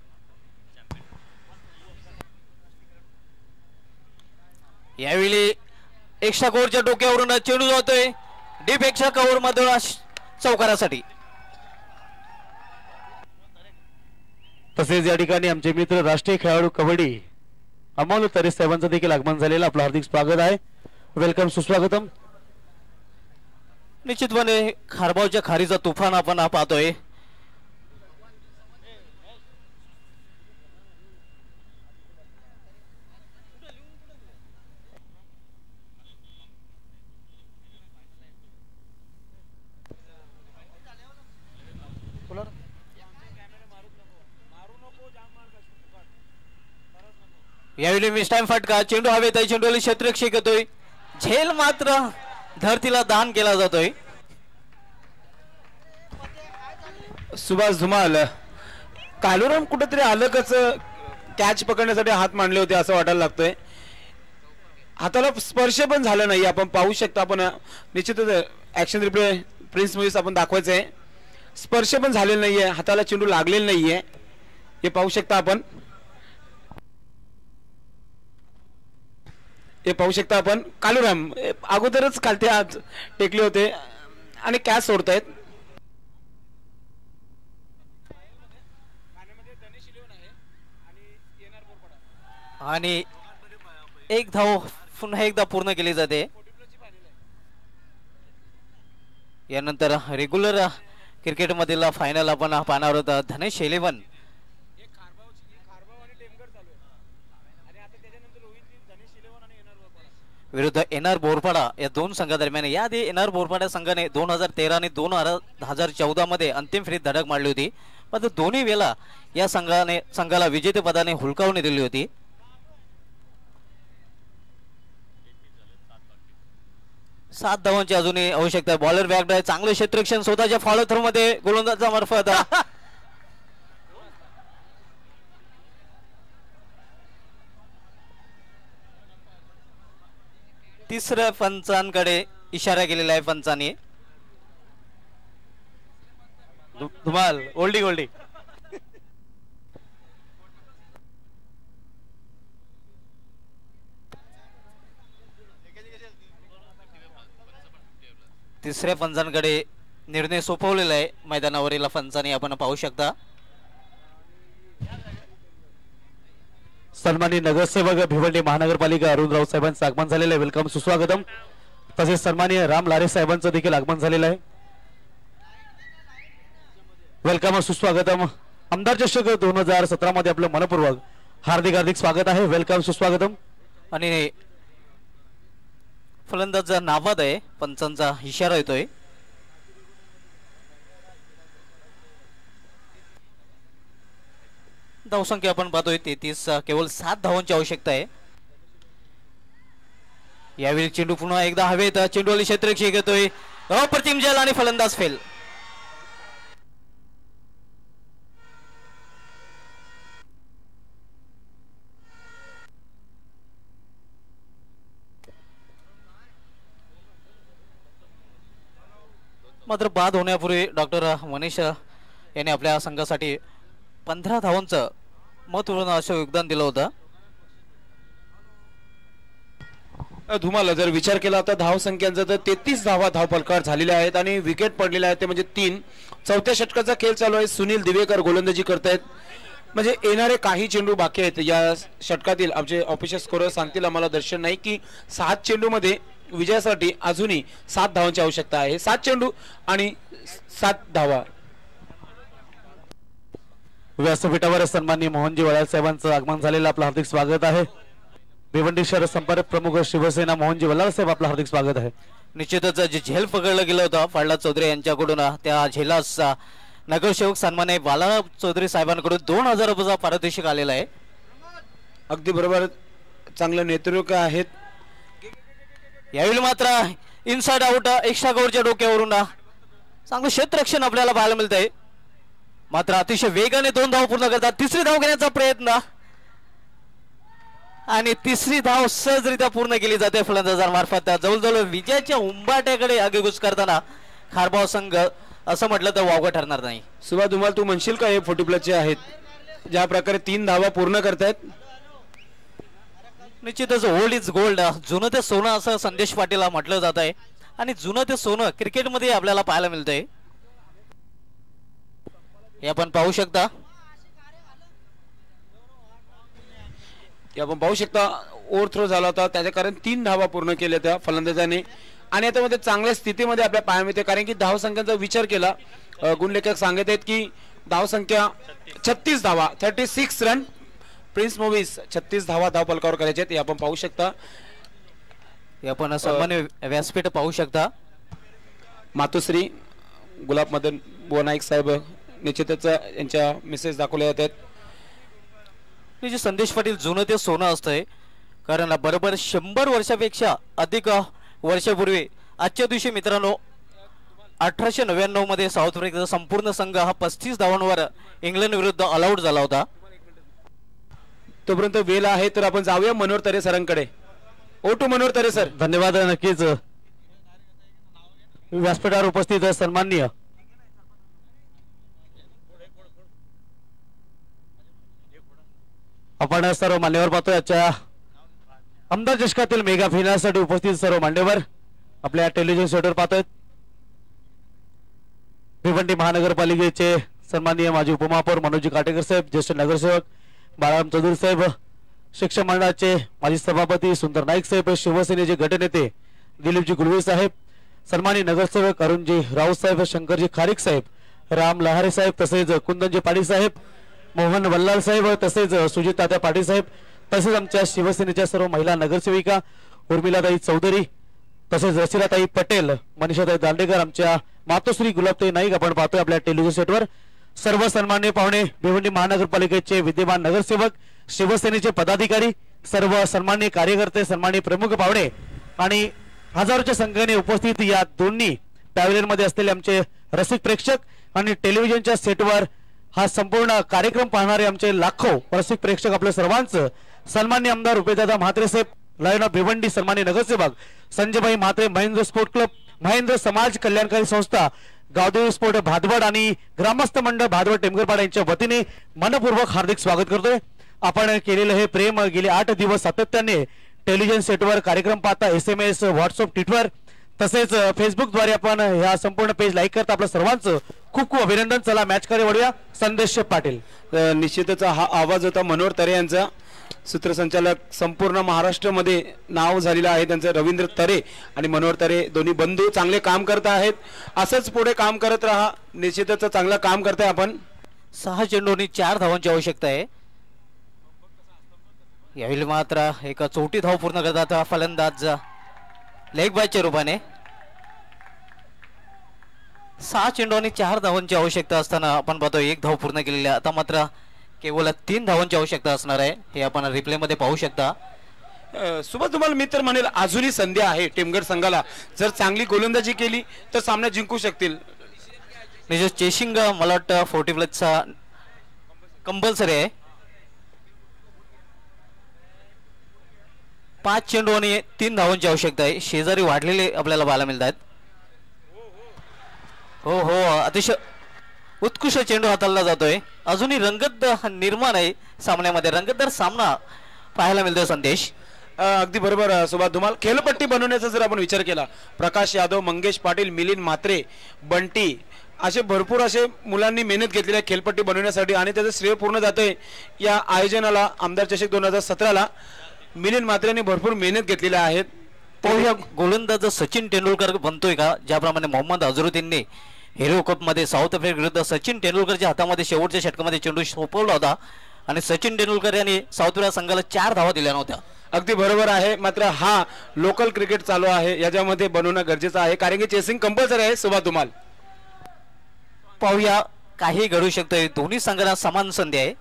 यावेळी एक्स्ट्रा कव्हरच्या डोक्यावरून चेंडू जातोय डीप एक्स्ट्रा कव्हर मधून चौकारासाठी. तसेच या ठिकाणी आमचे मित्र राष्ट्रीय खेळाडू कबड्डी अमोल तरे साहेबांचं देखील आगमन झालेलं आपलं हार्दिक स्वागत आहे. वेलकम सुस्वागतम. निश्चितपणे खारबावच्या खारीचा तुफान आपण हा पाहतोय. यावेळी मिस टाइम फटका, चेंडू हवेत आहे, चेंडूला क्षेत्ररक्षक येतोय, झेल मात्र धरतीला दान केला जातोय. सुभाष धुमाल, कालुराम कुठेतरी अलगच कॅच पकडण्यासाठी हात मांडले होते असं वाटायला लागतंय. हाताला स्पर्श पण झाला नाही. आपण पाहू शकता, आपण निश्चितच ऍक्शन रिप्ले प्रिन्स मध्ये आपण दाखवायचं आहे. स्पर्श पण झालेला नाहीये, हाताला चेंडू लागलेला नाहीये, हे पाहू शकता आपण. हे पाहू शकता आपण कालुराम अगोदरच खालते हात टेकले होते आणि कॅच सोडतायत. आणि एक धाव पुन्हा एकदा पूर्ण केली जाते. यानंतर रेग्युलर क्रिकेट मधील फायनल आपण पाहणार आहोत. धनेश इलेव्हन विरुद्ध एन आर बोरपाडा या दोन संघादरम्यान याआधी एन आर बोरपाडा संघाने दोन हजार तेरा आणि दोन हजार चौदा मध्ये अंतिम फेरीत धडक मारली होती, मात्र दोन्ही वेळा या संघाने संघाला विजेतेपदाने हुलकावणी दिली होती. सात धावांची अजूनही आवश्यकता आहे. बॉलर बॅक्ड आहे, चांगले क्षेत्ररक्षण स्वतःच्या फॉलो थ्रो मध्ये गोलंदाजा मार्फत तिसऱ्या पंचांकडे इशारा केलेला आहे पंचांनी. धुमाल ओल्डी गोल्डी. तिसऱ्या पंचांकडे निर्णय सोपवलेला आहे मैदानावरील पंचांनी, आपण पाहू शकता. सन्माननीय नगरसेवक भिवंडी महानगरपालिका अरुण राऊत साहेबांचं आगमन झालेलं आहे. वेलकम सुस्वागतम. तसेच सन्माननीय राम लारे साहेबांचं देखील आगमन झालेलं आहे. वेलकम सुस्वागतम. आमदार चषक दोन हजार सतरा मध्ये आपलं मनपूर्वक हार्दिक हार्दिक स्वागत आहे. वेलकम सुस्वागतम. आणि फलंदाज नाबाद आहे, पंचांचा इशारा येतोय. धावसंख्या आपण पाहतोय तेहतीस, केवळ सात धावांची आवश्यकता आहे. यावेळी चेंडू पुन्हा एकदा हवेत, चेंडूवाली क्षेत्ररक्षक येतोय, अप्रतिम जल आणि फलंदाज फेल. मात्र बाद होण्यापूर्वी डॉक्टर मनीष यांनी आपल्या संघासाठी पंधरा धावांचं महत्त्वपूर्ण असं योगदान दिलं होतं. धुमाला जर विचार केला तर धाव संख्यांचा तर तेहतीस धावा धाव फलकावर झालेल्या आहेत आणि विकेट पडलेले आहेत ते म्हणजे तीन. चौथ्या षटकाचा खेळ चालू आहे. सुनील दिवेकर गोलंदाजी करतायत. म्हणजे येणारे काही चेंडू बाकी आहेत या षटकातील. आमचे ऑफिशियल स्कोरर सांगतील आम्हाला दर्शन नाही की सात चेंडू मध्ये विजयासाठी अजूनही सात धावांची आवश्यकता आहे. सात चेंडू आणि सात धावा. व्यासपीठावर सन्माननीय मोहनजी वडाल साहेबांचं आगमन झालेलं, आपलं हार्दिक स्वागत आहे. भिवंडी शहर संपर्क प्रमुख शिवसेना मोहनजी वडाल साहेब, आपलं हार्दिक स्वागत आहे. निश्चितच जे झेल पकडलं गेलं होतं फाळला चौधरी यांच्याकडून, त्या झेलास नगरसेवक सन्माननीय बाला चौधरी साहेबांकडून दोन हजार रुपयाचा पारितोषिक आलेला आहे. अगदी बरोबर, चांगलं नेतृत्व आहेत. यावेळी मात्र इनसाइड आउट एक्स्ट्रा कव्हरच्या डोक्यावरून चांगलं क्षेत्ररक्षण आपल्याला पाहायला मिळत आहे. मात्र अतिशय वेगाने दोन धाव पूर्ण करतात. तिसरी धाव घेण्याचा प्रयत्न आणि तिसरी धाव सहजरित्या पूर्ण केली जाते फलंदाजांमार्फत. जवळजवळ विजयाच्या उंबाट्याकडे आगेकूच करताना खारबाव संघ असं म्हटलं तर वावगं ठरणार नाही. सुभा धुमाल, तू म्हणशील का हे फोर्टी प्लसचे आहेत ज्या प्रकारे तीन धावा पूर्ण करतायत? निश्चितच ओल्ड इज गोल्ड, जुनं ते सोनं असं संदेश पाटील म्हटलं जात आहे आणि जुनं ते सोनं क्रिकेटमध्ये आपल्याला पाहायला मिळतंय. हे आपण पाहू शकता. आपण पाहू शकता ओव्हर थ्रो झाला होता त्याच्या कारण तीन धावा पूर्ण केल्या त्या फलंदाजाने आणि आता मध्ये चांगल्या स्थितीमध्ये आपल्या पाहायला मिळते. कारण की धाव संख्यांचा विचार केला, गुणलेखक सांगत आहेत की धाव संख्या छत्तीस धावा, thirty six run. Prince movies छत्तीस धावा धाव फलकावर करायचे आहेत. हे आपण पाहू शकता. हे आपण सामान्य व्यासपीठ पाहू शकता. मातोश्री गुलाब मदन बोनाईक साहेब निश्चितच यांच्या मेसेज दाखवले जात आहेत. जे संदेश पाटील जुनं ते सोनं असतंय, कारण बरोबर शंभर वर्षापेक्षा अधिक वर्षापूर्वी आजच्या दिवशी मित्रांनो अठराशे नव्याण्णव मध्ये साऊथ आफ्रिकेचा संपूर्ण संघ हा पस्तीस धावांवर इंग्लंड विरुद्ध ऑल आउट झाला होता. तोपर्यंत वेळ आहे तर आपण जाऊया मनोहर तरे सरांकडे. Over to Manohar Tare sir. धन्यवाद. नक्कीच व्यासपीठावर उपस्थित सन्माननीय आपण सर्व मान्यवर पाहतोय. आजच्या आमदार चषकातील मेगा फिनालसाठी उपस्थित सर्व मान्यवर आपल्या टेलिव्हिजन सेटवर पाहतोय. भिवंडी महानगरपालिकेचे सन्माननीय माजी उपमहापौर मनोजी काटेकर साहेब, ज्येष्ठ नगरसेवक बाळाराम चौधरी साहेब, शिक्षण मंडळाचे माजी सभापती सुंदर नाईक साहेब, शिवसेनेचे गटनेते दिलीपजी गुलवे साहेब, सन्माननीय नगरसेवक अरुणजी राऊत साहेब, शंकरजी खारीक साहेब, राम लहारे साहेब, तसेच कुंदनजी पाटील साहेब, मोहन वल्लाल साहेब, तसेच सुजित तात्या पाटील साहेब, तसेच आमच्या शिवसेनेच्या सर्व महिला नगरसेविका उर्मिलाताई चौधरी तसेच रसिलाताई पटेल, मनीषाताई दांडेकर, आमच्या मातोश्री गुलाबताई नाईक आपण पाहतोय आपल्या टेलिव्हिजन सेटवर. सर्व सन्मान्य पाहुणे, भिवंडी महानगरपालिकेचे विद्यमान नगरसेवक, शिवसेनेचे पदाधिकारी, सर्व सन्मान्य कार्यकर्ते, सन्मान्य प्रमुख पाहुणे आणि हजारोच्या संख्येने उपस्थित या दोन्ही पॅव्हलियन मध्ये असलेले आमचे रसिक प्रेक्षक आणि टेलिव्हिजनच्या सेटवर हा संपूर्ण कार्यक्रम पाहणारे आमचे लाखो रसिक प्रेक्षक, आपल्या सर्वांचं सन्मान्य आमदार रुपेदादा म्हात्रे साहेब, लायन ऑफ भिवंडी, सन्मान्य नगरसेवक संजयभाई म्हात्रे, महेंद्र स्पोर्ट क्लब, महेंद्र समाज कल्याणकारी संस्था, गावदेवी स्पोर्ट भादवड आणि ग्रामस्थ मंडळ भादवड टेमगरपाडा यांच्या वतीने मनपूर्वक हार्दिक स्वागत करतोय. आपण केलेलं हे प्रेम गेले आठ दिवस सातत्याने टेलिव्हिजन सेटवर कार्यक्रम पाहता, S M S, WhatsApp, Twitter तसेच फेसबुकद्वारे आपण ह्या संपूर्ण पेज लाईक करता. आपल्या सर्वांचं खूप खूप अभिनंदन. चला मॅच कडे वळूया. संदेश पाटील. निश्चितच हा आवाज होता मनोहर तरे यांचा, सूत्रसंचालक संपूर्ण महाराष्ट्रामध्ये नाव झालेलं आहे त्यांचं रवींद्र तरे आणि मनोहर तरे दोन्ही बंधू चांगले काम करत आहेत. असंच पुढे काम करत राहा. निश्चितच चांगलं काम करताय आपण. सहा चेंडूंनी चार धावांची आवश्यकता आहे. यावेळी मात्र एक चौथी धाव पूर्ण करतात फलंदाज लेग बायच्या रूपाने. सहा चेंडूंनी चार धावांची आवश्यकता असताना आपण पाहतो एक धाव पूर्ण केलेली आहे. आता मात्र केवळ तीन धावांची आवश्यकता असणार आहे. हे आपण रिप्ले मध्ये पाहू शकता. सोबत तुम्हाला मी तर म्हणेल अजूनही संधी आहे टेमघर संघाला. जर चांगली गोलंदाजी केली तर सामना जिंकू शकतील. निश्चित चेसिंग मला वाटतं फोर्टी प्लसचा कंपल्सरी आहे. पाच चेंडू आणि तीन धावांची आवश्यकता आहे. शेजारी वाढलेले आपल्याला पाहायला मिळत आहेत. हो हो अतिशय उत्कृष्ट चेंडू हाताळला जातोय. अजूनही रंगत निर्माण आहे सामन्यामध्ये, रंगतदार सामना पाहायला मिळतोय. संदेश अगदी बरोबर सुभाष धुमाल. खेळपट्टी बनवण्याचा जर आपण विचार केला, प्रकाश यादव, मंगेश पाटील, मिलिंद म्हात्रे, बंटी असे भरपूर असे मुलांनी मेहनत घेतलेली आहे खेळपट्टी बनवण्यासाठी आणि त्याचं श्रेय पूर्ण जातंय या आयोजनाला. आमदार चषक दोन हजार सतराला मिलिंद म्हात्रेंनी भरपूर मेहनत घेतलेल्या आहेत. पाहूया गोलंदाज सचिन तेंडुलकर बनतोय का? ज्याप्रमाणे मोहम्मद अझरुद्दीनने हिरो कप मध्ये साऊथ आफ्रिका विरुद्ध सचिन तेंडुलकरच्या हातामध्ये शेवटच्या षटकामध्ये चेंडू सोपवला होता आणि सचिन तेंडुलकर यांनी साऊथ आफ्रिका संघाला चार धावा दिल्या नव्हत्या. अगदी बरोबर आहे. मात्र हा लोकल क्रिकेट चालू आहे, याच्यामध्ये बनवणं गरजेचं आहे कारण की चेसिंग कंपल्सरी आहे. सुभाष धुमाल. पाहूया काही घडू शकतोय. दोन्ही संघांना समान संधी आहे.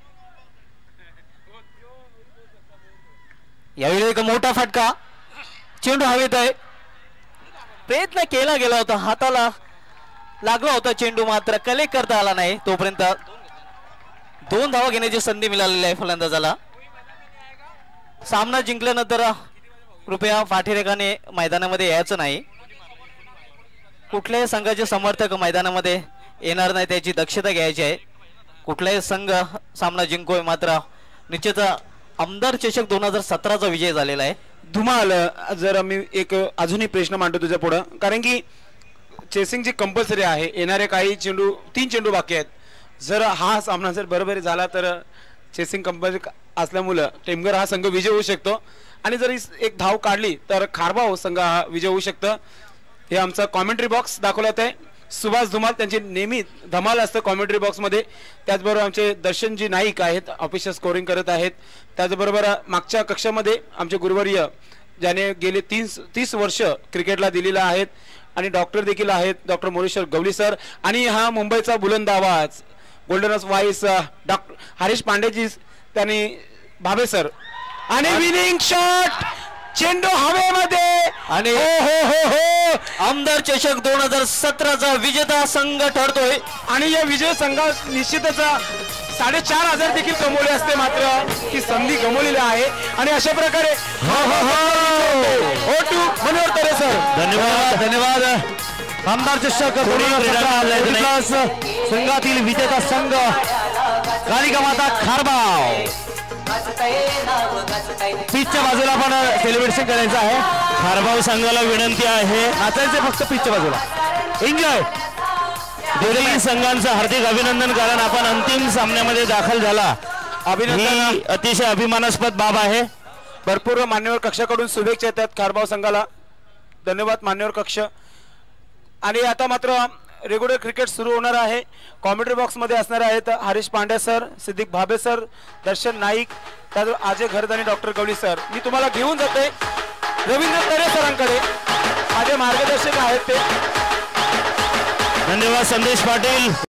यावेळी एक मोठा फटका, चेंडू हवेत आहे. प्रयत्न केला गेला होता, हाताला लागला होता चेंडू, मात्र कलेक्ट करता आला नाही. तोपर्यंत दोन धावा घेण्याची संधी मिळालेली आहे फलंदाजाला. सामना जिंकल्यानंतर कृपया पाठीरेखाने मैदानामध्ये यायचं नाही. कुठल्याही संघाचे समर्थक मैदानामध्ये येणार नाही त्याची दक्षता घ्यायची आहे. कुठलाही संघ सामना जिंकोय, मात्र निश्चित आमदार चषक दोन हजार सतराचा विजय झालेला आहे. धुमाल, जर मी एक अजूनही प्रश्न मांडतो तुझ्या पुढं, कारण की चेसिंग जी कंपल्सरी आहे, येणारे काही चेंडू तीन चेंडू बाकी आहेत. जर हा सामना जर बरोबरी झाला तर चेसिंग कंपल्सरी असल्यामुळं टेमघर हा संघ विजय होऊ शकतो आणि जर एक धाव काढली तर खारबाव संघ हा विजय होऊ शकतं. हे आमचा कॉमेंट्री बॉक्स दाखवण्यात आहे. सुभाष धुमाल त्यांची नेहमी धमाल असतं कॉमेंट्री बॉक्समध्ये. त्याचबरोबर आमचे दर्शनजी नाईक आहेत, ऑफिशियल स्कोरिंग करत आहेत. त्याचबरोबर मागच्या कक्षामध्ये आमचे गुरुवर्य ज्याने गेले तीन तीस वर्ष क्रिकेटला दिलेलं आहेत आणि डॉक्टर देखील आहेत, डॉक्टर मोरेश्वर गवली सर. आणि हा मुंबईचा बुलंद आवाज golden voice doctor Harish Pandeyji, त्यांनी भाबे सर. आणि विनिंग शॉट, चेंडू हवेमध्ये आणि हो हो हो हो आमदार चषक दोन हजार सतराचा विजेता संघ ठरतोय. आणि या विजय संघा निश्चितच साडेचार हजार देखील कमवले असते, मात्र ही संधी गमवलेली आहे. आणि अशा प्रकारे मनोहर तरे सर. धन्यवाद धन्यवाद. आमदार चषक संघातील विजेता संघ कालिका माता खारबाव. पिचच्या बाजूला आपण सेलिब्रेशन करायचं आहे. खारबाव संघाला विनंती आहे नाचायचे फक्त पिचच्या बाजूला. एन्जॉय. दोन्ही संघांचं हार्दिक अभिनंदन, कारण आपण अंतिम सामन्यामध्ये दाखल झाला. अभिनंदन. अतिशय अभिमानास्पद बाब आहे. भरपूर मान्यवर कक्षाकडून शुभेच्छा येतात खारबाव संघाला. धन्यवाद मान्यवर कक्ष. आणि आता मात्र रेग्युलर क्रिकेट सुरू होणार आहे. कॉमेंट्री बॉक्समध्ये असणार आहेत हरीश पांडे सर, सिद्दीक भाबे सर, दर्शन नाईक, त्याचबरोबर अजय घरत आणि डॉक्टर गवली सर. मी तुम्हाला घेऊन जाते रवींद्र तरे सरांकडे माझे मार्गदर्शक आहेत ते. धन्यवाद संदेश पाटील.